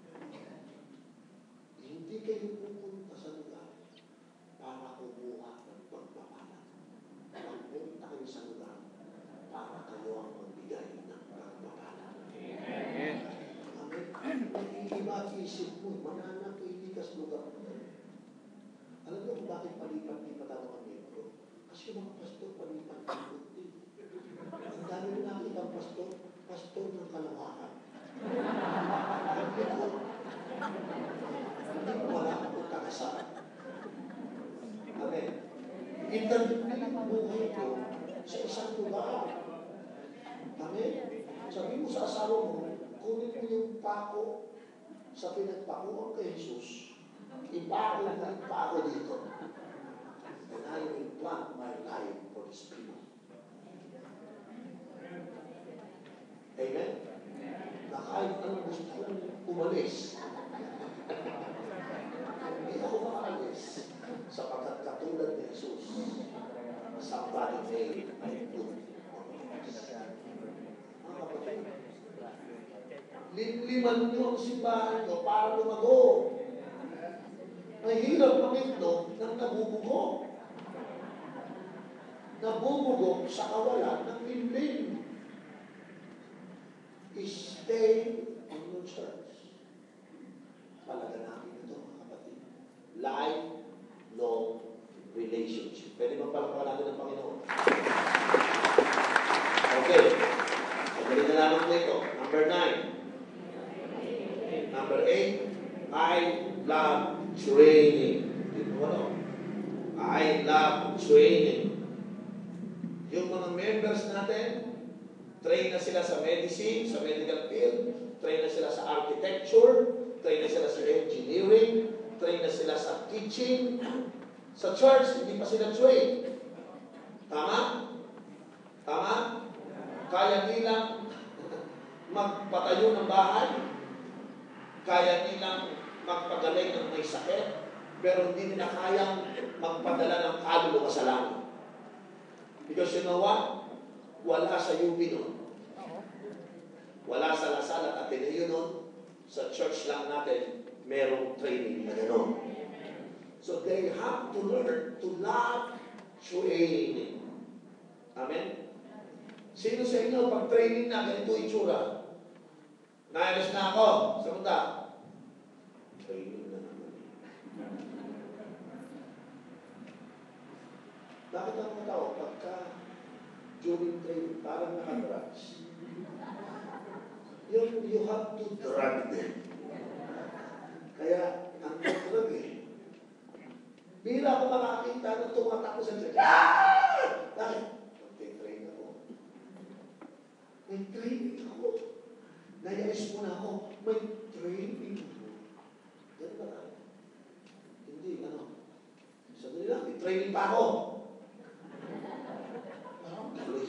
Hindi kayo pupunta sa lugar para kumuha ng pagpapala. Pagpunta kayo sa lugar para kayo ang magbigay ng pagpapala. Amen. Amen. Nag-iiba isip mo, mananap hindi ka sa lugar mo. Alam niyo kung bakit palipat-lipat ang mga membro? Kasi yung mga pastor palipat-lipat din. Ang dami rin nakita ang pastor, pastor ng kalawakan. Hindi ko wala kung takasaan. Amen. Interviewin ang buhay ko sa isang lugar. Amen. Sabi mo sa asawa mo, kunin mo yung pako sa pinagpakuhan kay Jesus. Ipako mo yung pako dito. And I will plant my life for His people. Amen? Na kahit anong gusto kong umalis, hindi ako makaalis sapagkat katulad ni Jesus, somebody made my food. Mga kapatid, limliman niyo ang simbahan niyo para lumago. Mahirap mamigno ng nabubugo. Nabubugo sa kawalan ng limlim. Stay in your church. Palaganapin ito, mga kapatid. Lifelong relationship. Pwede magpalakawan natin ng Panginoon. Okay. Pagdali na namin po ito. Number nine. Number eight. I love training. Dito mo ano? I love training. Yung mga members natin, train na sila sa medicine, sa medical field, train na sila sa architecture, train na sila sa engineering, train na sila sa teaching. Sa church, hindi pa sila train. Tama? Tama? Kaya nilang magpatayo ng bahay, kaya nilang magpagaling ng may sakit, pero hindi nila kayang magpadala ng kaluluwa sa langit. Because you know what? Wala sa U P nun. Wala sa Lasal at Ateneo nun. Sa church lang natin, merong training na gano'n. So they have to learn to love training. Amen? Sino sa inyo, pag training na, ganito itsura? Nailas na ako. Sa punta. Training na naman. Bakit ang mga tao, pagka during training, parang nakadrugs, yung you have to drug them. Kaya, ang drug eh. Bira ako makakita na tumatakbo sa church. Ah! Bakit? Mag-train ako. May training ako. Naialis mo na ako. May training ako. Yan ba tayo? Hindi, ano? pa ako. Parang tuloy.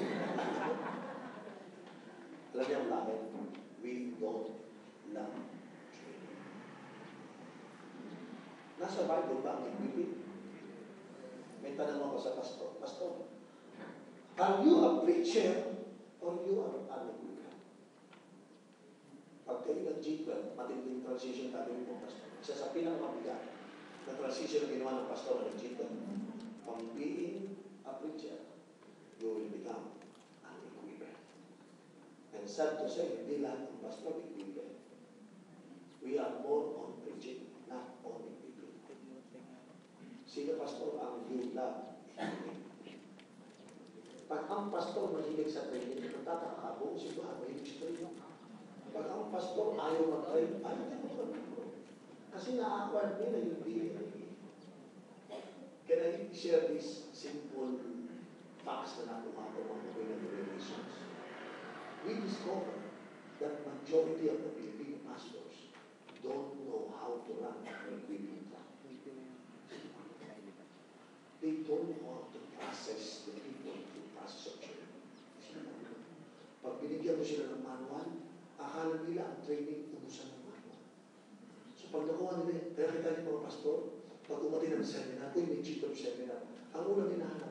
Alam niyo ang bakit? We don't love training. Nasa Bible ba ang equipping? May tanong ako sa pastor. Pastor, are you a preacher or you are an equipping? Pag kayo nag-G twelve, matinding transition tayo mo, pastor. Isa sa pinakamabigat na transition na ginawa ng pastor na nag-G twelve, from being a preacher, you will become an equipping. And sad to say, hindi lahat ng pastor equipping. We are more on preaching, not on equipping. Sino pastor ang you love? Pag ang pastor mahilig sa training, nagtataka ka, buong simbahan, mahilig sa training. Pag ang pastor ayaw mag-train, ayaw din mag-train. Kasi na-acquire nila yung D N A. Can I share this simple facts na nakuha ko mga mga relations? We discovered that majority of the Filipino pastors don't know how to run an equipping track. They don't know how to process the people through process of training. Pag binigyan mo sila ng manual, akala nila ang training ubusan ng manual. So pag nakuha nila, kaya kita yung mga pastor, pag umati ng seminar, kung may cheat of seminar, ang unang hinahanap,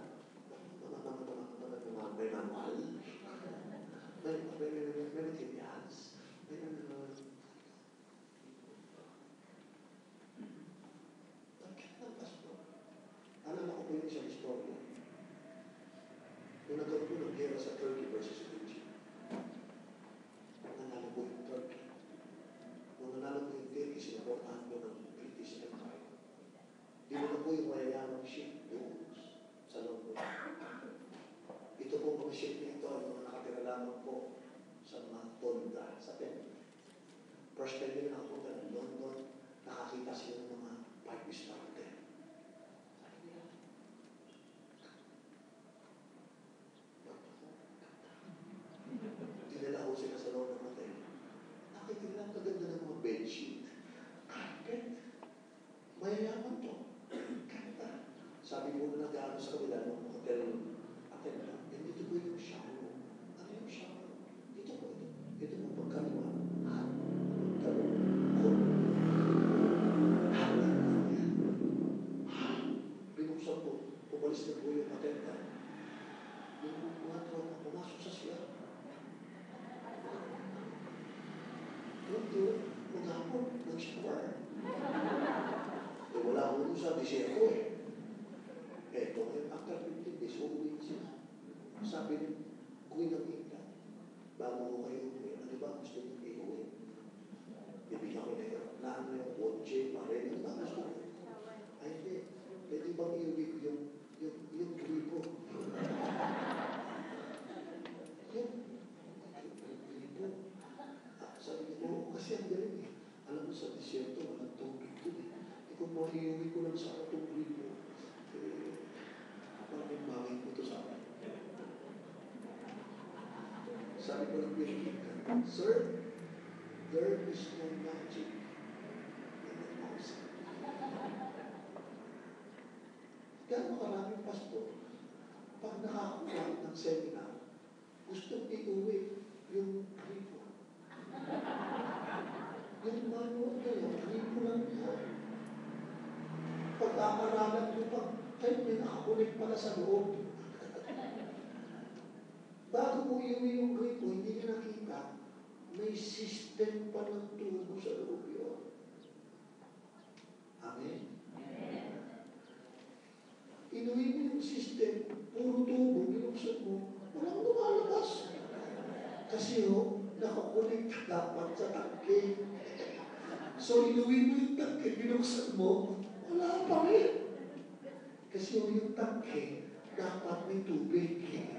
may manual, may may materials, may alam ako po yung isang istorya. Nung nagkaroon po ng gera sa Turkey versus Egypt, nanalo po yung Turkey. Nung nanalo po yung Turkey, sinaportahan po ng British Empire. Dinala po yung mayayamang ship doon sa London. Ito po mga ship na ito, yung mga nakatira lamang po sa mga tolda, sa temple. First time nila nakapunta ng London, nakakita sila ng mga five-star hotel. Dinala ko sila sa loob ng hotel. Nakikita nila ang kaganda ng mga bedsheet. Carpet. Mayayaman to. Ganda. Sabi mo na nag-ano sa kabila ng hotel attendant. And dito po yung shower. Ano yung shower? Dito po ito. Dito po pagkalima. Hot. Pagkalima. Cold. Hot. Binuksan po. Pumalis na po yung attendant. Yung mga tropa pumasok sa siya. Doon doon, maghapon, nag-shower. Eh, wala akong sa desierto eh. Eh, ito ngayon, after fifteen days, uuwi sila. Sabi niyo, uwi ng England. Bago ko kayo uwi, ano ba gusto niyo iuwi? Ibigyan ko na yun. Naan mo yung kotse, pare, ano ba gusto niyo? Ay, hindi. Pwede bang iuwi ko yung, yung, yung gripo? Yung, gripo. Sabi niya, oo, kasi ang galing eh. Alam mo sa desierto, walang tubig doon eh. E kung mahiuwi ko lang sa atong gripo, eh, parang yung bagay ko ito sa akin. Sabi ko lang pinagkikan, Sir, there is no magic in the house. Gano'ng maraming pastor, pag nakakuha ng seminar, gustong iuwi yung gripo. Yung manual na yun, gripo lang yan. Pag-aaralan nyo pag, ay, may nakakulik pala sa loob. Bago mo iuwi yung gripo, hindi nyo nakita, may system pa ng tubo sa loob yun. Amen? Inuwi mo yung system, puro tubo, binuksan mo, walang lumalabas. Kasi ho, nakakulik dapat sa tangke. So, inuwi mo yung tangke, binuksan mo, wala pa rin. Kasi ho, yung tangke, dapat may tubig.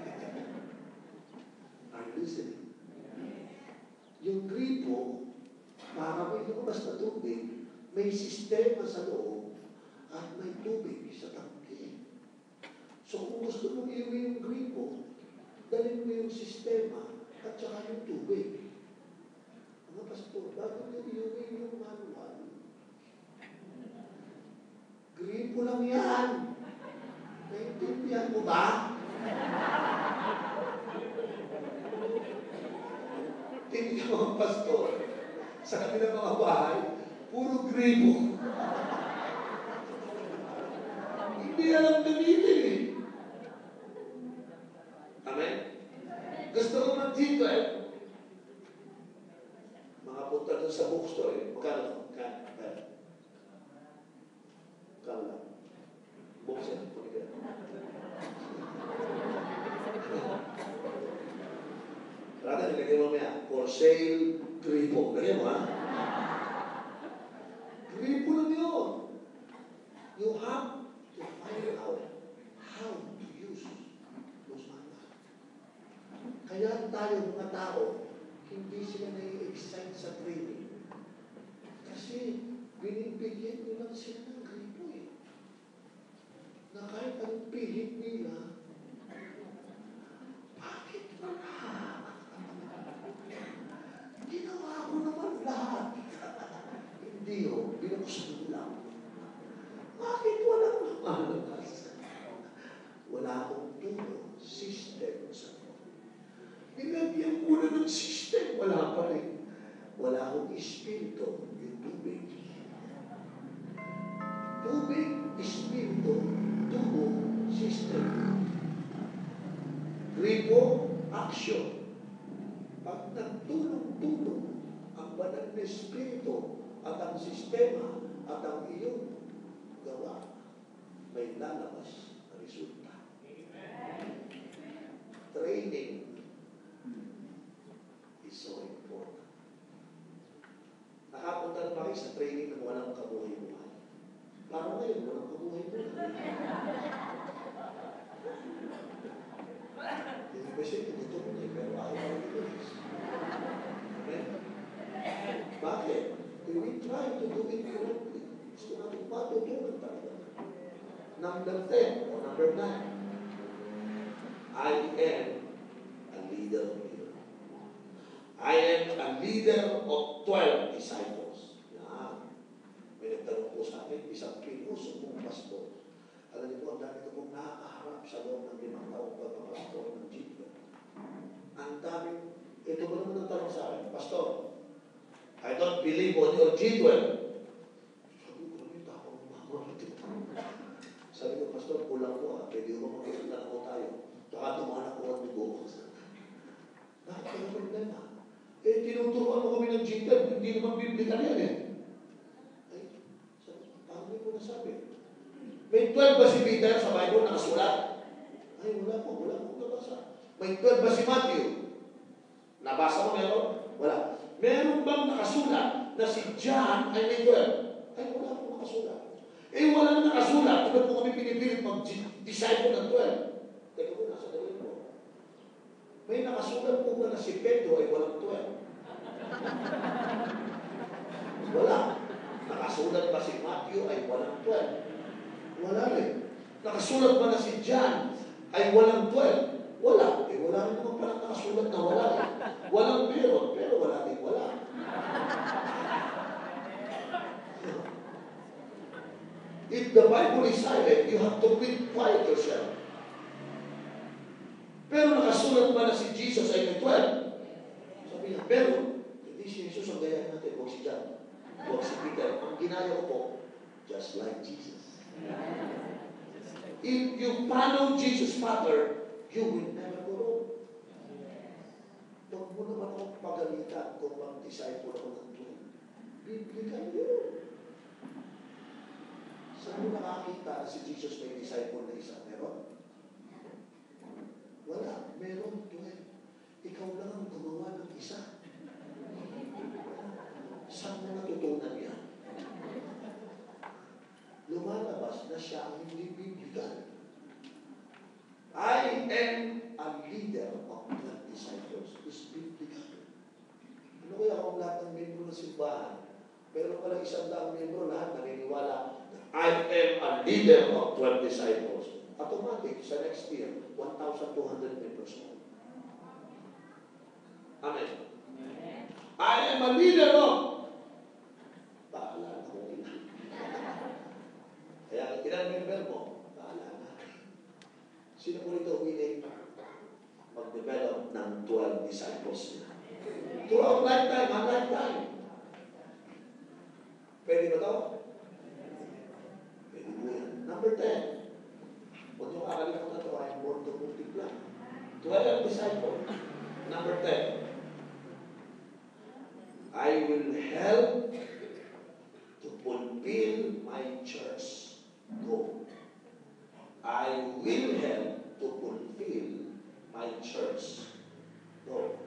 Are you listening? Yung gripo, para may lumabas na tubig, may sistema sa loob at may tubig sa tangke. So, kung gusto mong iuwi yung gripo, dalhin mo yung sistema at saka yung tubig. Mga pastor, bago nyo iuwi yung manual, gripo lang yan. Naiintindihan mo ba? Tingnan mo ang pastor. Sa kanilang mga bahay, puro gribo. Hindi alam gamitin eh. Amen? Gusto ko ng G twelve. Mga punta doon sa bookstore eh. Magkano? Magkano? Magkano? Magkano lang? Bookstore. Magkano? Rata, nilagay mo maya. For sale, gripo. Lagay mo ha? Gripo lang yun. You have to find out how to use those manuals. Kaya tayo mga tao, hindi sila nai-excite sa training. Kasi binibigyan ko lang sila ng gripo eh. Na kahit anong pilit nila, bakit wala? Ginawa ko naman lahat. Hindi o, binuksan mo lang. Bakit walang lumalabas? Wala akong tulong, system sa mo. Nilagyan ko na ng system, wala pa rin. Wala akong espiritu, yung tubig. Tubig, espiritu, tubo, system. Gripo, action. Pag nagtulong-tulong ang banal na espiritu at ang sistema at ang iyong gawa, may lalabas na resulta. Training is so important. Nakapunta na ba kayo sa training ng walang kabuhay-buhay? Parang ngayon, walang kabuhay-buhay. Hindi ba siya dito mo eh, pero ayaw pa rin ito. Amen? Bakit? We try to do it correctly. Gusto natin matutunan talaga. Number ten or number nine. I am a leader here. I am a leader of twelve disciples. Yan. May nagtanong po sa akin, isang pinuso kong pastor. Alam niyo po, ang dami ko pong nakakaharap sa loob ng limang taong pagpapastor ng G twelve. Ang daming, ito ba naman ang tanong sa akin, Pastor, I don't believe on your G twelve. Sabi ko, ano yung tapang mamamalit? Sabi ko, Pastor, kulang ko ha. Pwede ko makikita ko tayo. Baka tumahan ako ang dugo. Bakit ka na problema? Eh, tinuturuan mo kami ng G twelve. Hindi naman biblical yan eh. Ay, sabi, paano niyo po nasabi? May twelve ba si Peter sa Bible nakasulat? Ay, wala po. Wala po nabasa. May twelve ba si Matthew? Nabasa mo meron? Wala. Meron bang nakasulat na si John ay may twelve? Ay, wala po nakasulat. Eh, walang nakasulat. Kung po kami pinipilit mag-disciple ng twelve. Teka po, nasa dalawin po. May nakasulat po ba na si Pedro ay walang twelve? Wala. Nakasulat ba si Matthew ay walang twelve? Wala rin. Nakasulat ba na si John ay walang twelve? Wala. Eh, wala rin naman parang nakasulat na wala eh. Walang meron, pero wala din wala. If the Bible is silent, you have to keep quiet yourself. Pero nakasulat ba na si Jesus ay may twelve? Sabi niya, pero hindi si Jesus ang gayahin natin, huwag si John, huwag si Peter. Ang ginaya ko po, just like Jesus. If you follow Jesus' pattern, you will never go wrong. Huwag mo naman akong pagalitan kung mag-disciple ako ng twelve. Biblical yun. Saan mo nakakita na si Jesus may disciple na isa? Meron? Wala. Meron twelve. Ikaw lang ang gumawa ng isa. Saan mo natutunan yan? Lumalabas na siya ang hindi biblical. I am a leader of twelve disciples. Is biblical. Ano kaya kung lahat ng membro ng simbahan, pero pala isang daang membro, lahat naniniwala, I am a leader of twelve disciples. Automatic, sa next year, one thousand two hundred members more. Amen. I am a leader of bahala na kung ilan. Kaya ilan member mo? Bahala na. Sino po nito willing mag-develop ng twelve disciples niya? Throughout lifetime, ang lifetime. Pwede ba ito? Pwede po yan. Number ten. Huwag niyong kakalimutan na ito, I'm born to multiply. twelve disciples. Number ten. I will help to fulfill my church goal. I will help to fulfill my church goal.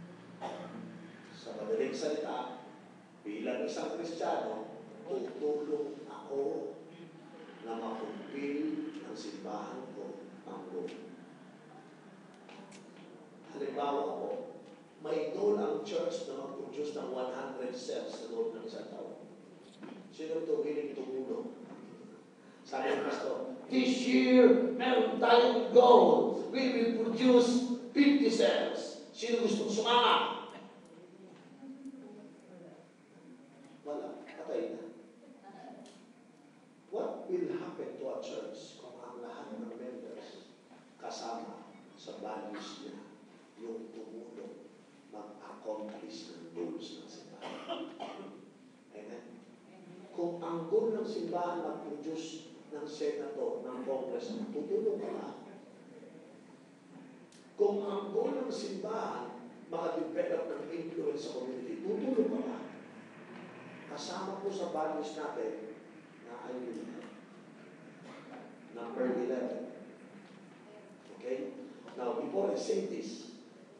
Sa madaling salita, bilang isang Kristiyano, tutulong ako na ma-fulfill ng simbahan ko ang goal. Halimbawa ako, may goal ang church na mag-produce ng one hundred cells sa loob ng isang taon. Sino ito willing tumulong? Sabi ng pastor, this year, meron tayong goal. We will produce fifty cells. Sino gustong sumama? Wala. Patay na. What will happen to a church kung ang lahat ng members kasama sa values niya yung tumulong mag-accomplish ng goals ng simbahan? Amen? Kung ang goal ng simbahan mag-produce ng senator, ng congress, tutulong ka na. Kung ang goal ng simbahan makadevelop ng influence sa community, tutulong ka na. Kasama po sa values natin na I will help. Number eleven. Okay? Now, before I say this,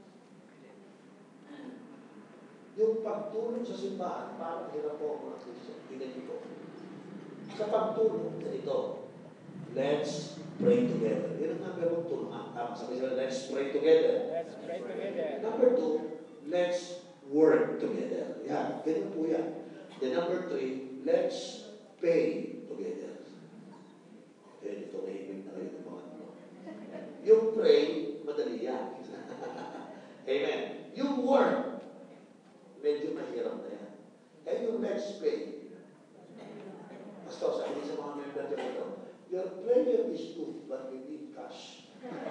yung pagtulong sa simbahan, parang hirap po mga Kristo. Tingnan niyo po. Sa pagtulong, ganito, let's pray together. Yan ang number one tulong. Ah, tama sabi sila, let's pray together. Let's pray together. Number two, let's work together. Yan, ganun po yan. Then number three, let's pay together. Okay, ito nahimik na kayo ng mga ano. Yung pray, madali yan. Amen. Yung work, medyo mahirap na yan. And yung let's pay. Pastor, sabi sa mga member dyan ito, your prayer is good, but we need cash.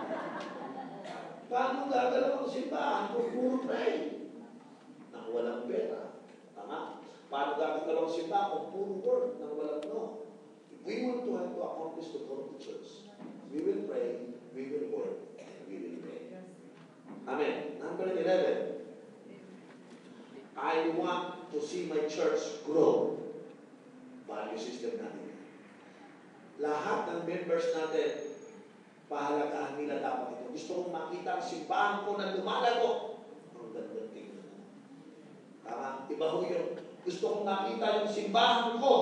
Paano gagalaw ang simbahan kung puro pray? Nang walang pera. Tama? Paano gagalaw ang simbahan kung puro work? Nang walang no? If we want to have to accomplish the goal of the church, we will pray, we will work, and we will pray. Amen. Number eleven. I want to see my church grow. Value system natin. Lahat ng members natin, pahalagahan nila dapat ito. Gusto kong makita ang simbahan ko na lumalago. Ang gandang tingnan. Tama? Iba ho yun. Gusto kong makita yung simbahan ko.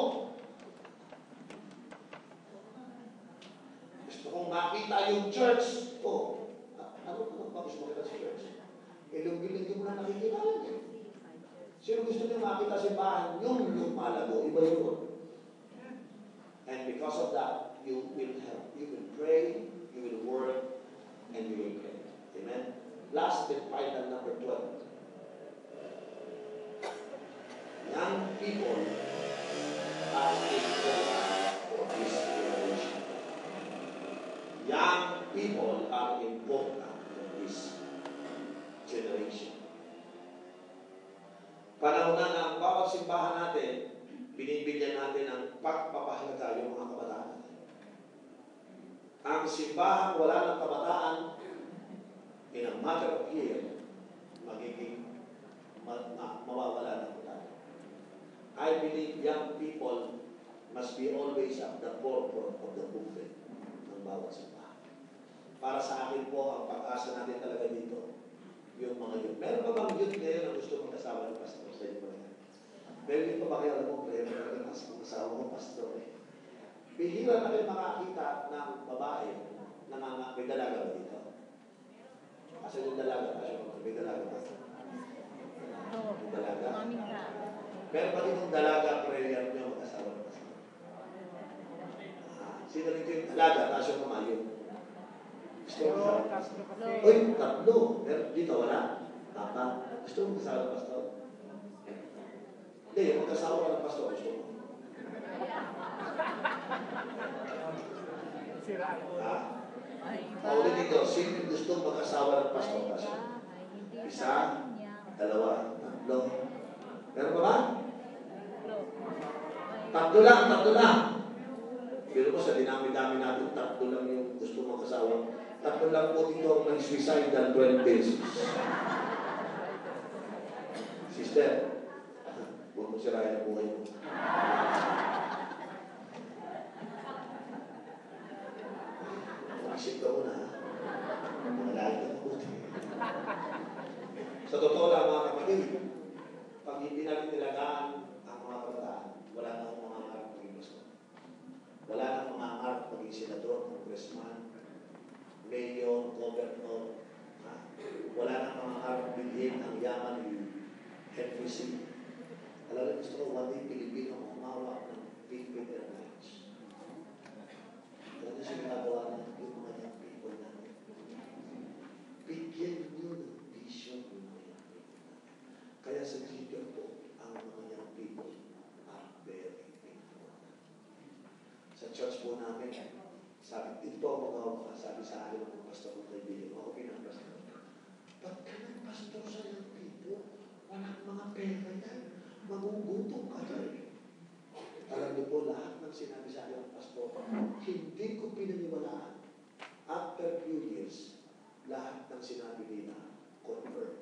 Gusto kong makita yung church ko. Ano ano ba gusto makita sa church? Ilong-ilong mo na nakikita yan. Sino gusto niyo makita simbahan? Yung lumalago. Iba yun. And because of that, you will help. You will pray, you will work, and you will pray. Amen? Last and final, number twelve. Young people are important for this generation. Young people are important for this generation. Panahon na ng bawat simbahan natin, binibigyan natin ng pagpapahalaga yung mga kabataan natin. Ang simbahan wala ng kabataan, in a matter of year, magiging ma ma mawawala ng kabataan. I believe young people must be always at the forefront of the movement ng bawat simbahan. Para sa akin po, ang pag-asa natin talaga dito, yung mga youth. Meron ba bang youth ngayon na gusto mag-asawa ng pastor sa inyo? Meron pa ba kayo alam mo, prayer na mas mag-asawa mo, pastor eh. Bihira na kayo makakita ng babae na nga may dalaga ba dito? Kasi yung dalaga, kasi may dalaga ba? May dalaga? Meron pa din yung dalaga, prayer niyo mag-asawa ng pastor. Ah, sino rin yung dalaga, tapos yung mamayo? Gusto mo kasama? Uy, tatlo. Pero dito wala. Tapa. Gusto mo kasama ng pastor? Hindi, yung magkasawa ka ng pastor, gusto mo. Ha? May Paulit ito, sino yung gustong mag-asawa ng pastor? May Pastor? bahay, hindi Isa, sa kanya. dalawa, tatlo. Meron ba ba? Tatlo. May Tatlo lang, tatlo lang. Pero mo sa dinami-dami natin, tatlo lang yung gusto mag-asawa. Tatlo lang po dito ang nag-suicide than twenty. Sister, huwag mo sirayan ang buhay mo. Isip ka muna, ha? Mangalagi ka mabuti. Sa totoo lang, mga kapatid, pag hindi natin nilagaan ang mga kabataan, wala na akong mga harap maging pastor. Wala na mga harap maging senador, congressman, mayor, governor. Ha? Wala na mga harap bilhin ang yaman ni F V C. Alam mo, gusto ko, one day, Pilipino humawak ng Philippine Airlines. Alam mo, sinagawa na yung mga young people natin. Bigyan nyo ng vision yung mga young people natin. Kaya sa Gideon po, ang mga young people are very important. Sa church po namin, sabi, ito ako mga sabi sa akin ng pastor ng kaibigan, ako pinapastor. Ba't ka nagpastor sa young people? Walang mga pera yan. Magugutom ka dyan. Alam niyo po, lahat ng sinabi sa akin ng pastor, hindi ko pinaniwalaan. After few years, lahat ng sinabi nila, confirm.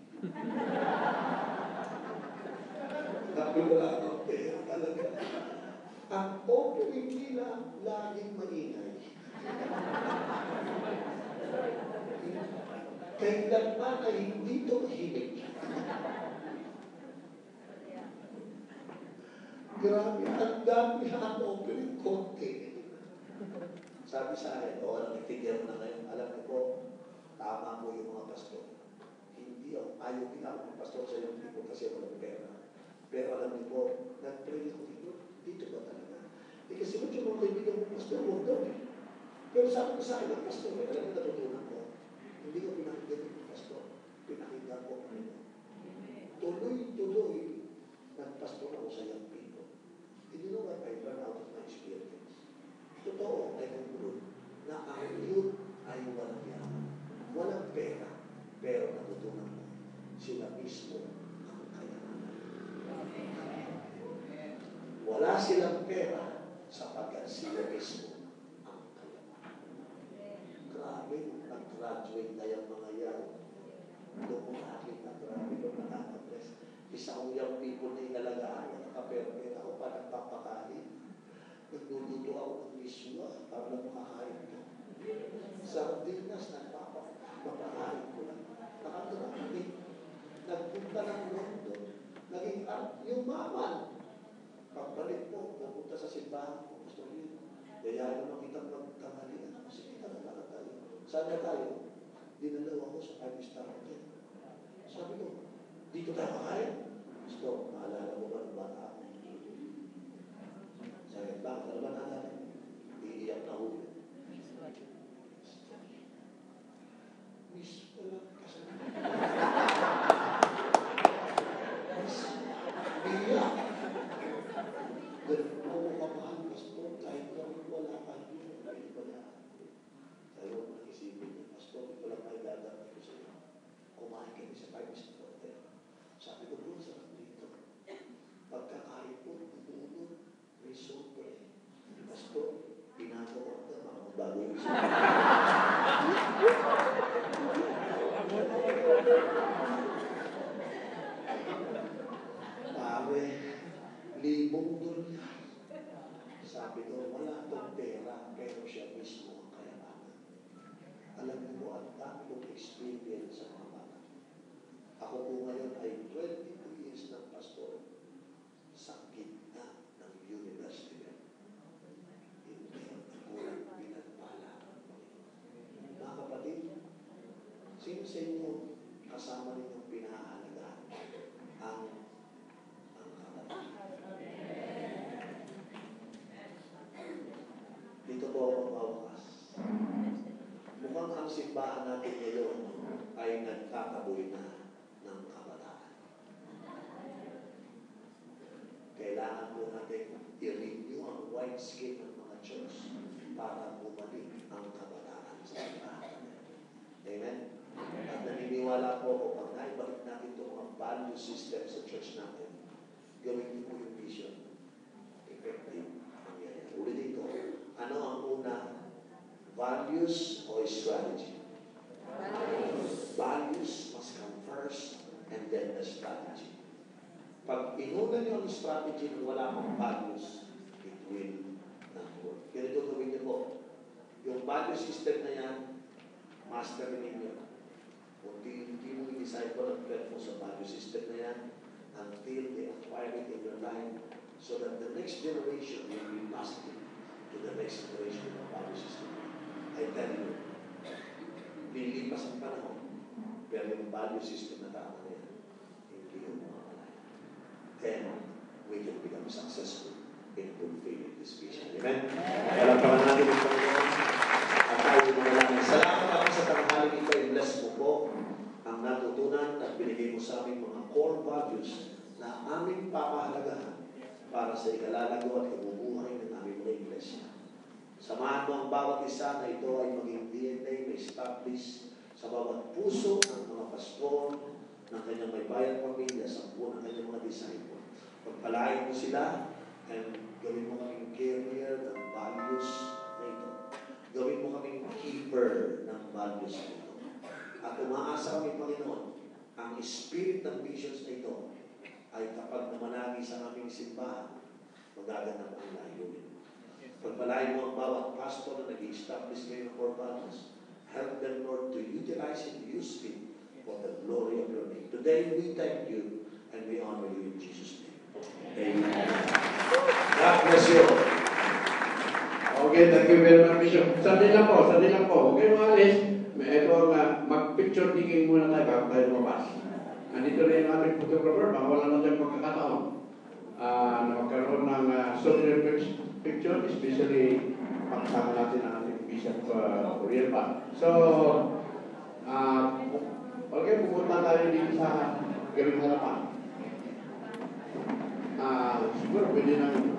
Sabi wala akong pera talaga. Ang opening nila, laging maingay. Kailanman ay hindi ito mahilig. Grabe, ang dami ang opening konti. Sabi sa akin, o alam, nagtigyan mo na ngayon, alam niyo po, tama mo yung mga pastor. Hindi ako, ayaw din ako ng pastor sa iyong tipo kasi ako ng pera. Pero alam niyo po, nag-pray ako dito, dito ba talaga? Eh kasi ba't yung mga kaibigan ng pastor, huwag daw eh. Pero sabi ko sa akin ng pastor, eh, alam mo natutunan ko, hindi ko pinakinggan yung pastor, pinakinggan ko ano. Tuloy-tuloy, nagpastor ako sa iyong people. And you know what I learned out of my experience? Totoo, I conclude na ang youth ay walang yaman. Walang pera, pero natutunan mo, sila mismo ang kayamanan. Wala silang pera sapagkat sila mismo ang kayamanan. Grabe, nag-graduate na yung mga yan. Doon mo nakakita, grabe doon nakaka-bless. Isang young people na inalagaan, nakapera-pera ako pa nagpapakain. Nagluluto ako ng miswa para lang makakain ko. Sardinas, nagpapakain ko lang. Nakatrabi. Nagpunta ng London. Naging art, yumaman. Pagbalik po, napunta sa simbahan ko. Gusto ko yun. Kaya naman kitang magkamalian. Kasi kita na lang tayo. Saan na tayo? Dinalaw ako sa five star hotel. Sabi ko, dito tayo kakain? Gusto, maalala mo ba ng bata ako? Sabi, bakit na naman natin? Iiyak na huli. Miss, walang kasama. Miss, iiyak. Ganun mo mo kamahal, pastor, kahit kami wala ka. Kahit wala. Sabi mo, nakisipin niya, pastor, ito lang may dadaan ko sa iyo. Kumain kami sa five star hotel. Sabi ko, bro, sarap dito. Pagkakain po, nag-uunod, may sobre. Pastor, pinagawa ka mga bagong isa. Pare, libong dolyar. Sabi ko, wala itong pera, pero siya mismo ang kayamanan. Alam niyo mo, ang dami kong experience sa mga bata. Ako po ngayon ay twenty-two years ng pastor sa gitna ng university. Hindi kulang pinagpala. Mga kapatid, sino sa inyo kasama ninyong pinahalagaan ang ang kabataan? Dito po ako magwawakas. Mukhang ang simbahan natin ngayon ay nagkakaboy na ng kabataan. Kailangan po natin i-renew ang wide skin ng mga church para bumalik ang kabataan. sa simbahan. Amen? At naniniwala po ako, pag naibalik natin itong mga value system sa church natin, gawin niyo po yung vision. Effective. Mangyayari. Ulit ito, ano ang una? Values o strategy? Values. Values must come first and then the strategy. Pag inuna niyo ang strategy na wala akong values, it will not work. Ganito gawin niyo po. Yung value system na yan, masterin ninyo. Unti-unti mo i-disciple ang twelve mo sa value system na yan until they acquire it in your life so that the next generation will be passed to the next generation of value system. I tell you, lilipas ang panahon, pero yung value system na tama na yan, hindi yung mga kalay. Then, we can become successful in fulfilling this vision. Amen? Alam pa natin yung Panginoon. At tayo manalangin. Salamat ako sa tanghaling ito. I-bless mo po ang natutunan at binigay mo sa amin mga core values na aming papahalagahan para sa ikalalago at kabubuhay ng aming mga iglesia. Samahan mo ang bawat isa na ito ay maging D N A na establish sa bawat puso ng mga pastor ng kanyang may bayan pamilya sa buong ng kanyang mga disciple. Pagpalain mo sila and gawin mo kaming carrier ng values na ito. Gawin mo kaming keeper ng values na ito. At umaasa kami, Panginoon, ang spirit ng visions na ito ay kapag namanagi sa aming simbahan, magaganap ang layunin. Pagpalain mo ang bawat pastor na nag-establish ngayon ng core values. Help them, Lord, to utilize it, use it for the glory of your name. Today, we thank you and we honor you in Jesus' name. Amen. God bless you. Okay, thank you very much, Bishop. Sandali lang po, sandali lang po. Okay, mga alis, ito ang uh, mag-picture taking muna tayo bago tayo lumabas. Andito rin yung ating photographer, baka wala na tayong pagkakataon uh, na magkaroon ng uh, souvenir picture, especially pagkasama natin ang ating Bishop uh, Uriel pa. So, uh, okay, pupunta tayo dito sa gawing harapan. Uh, siguro pwede na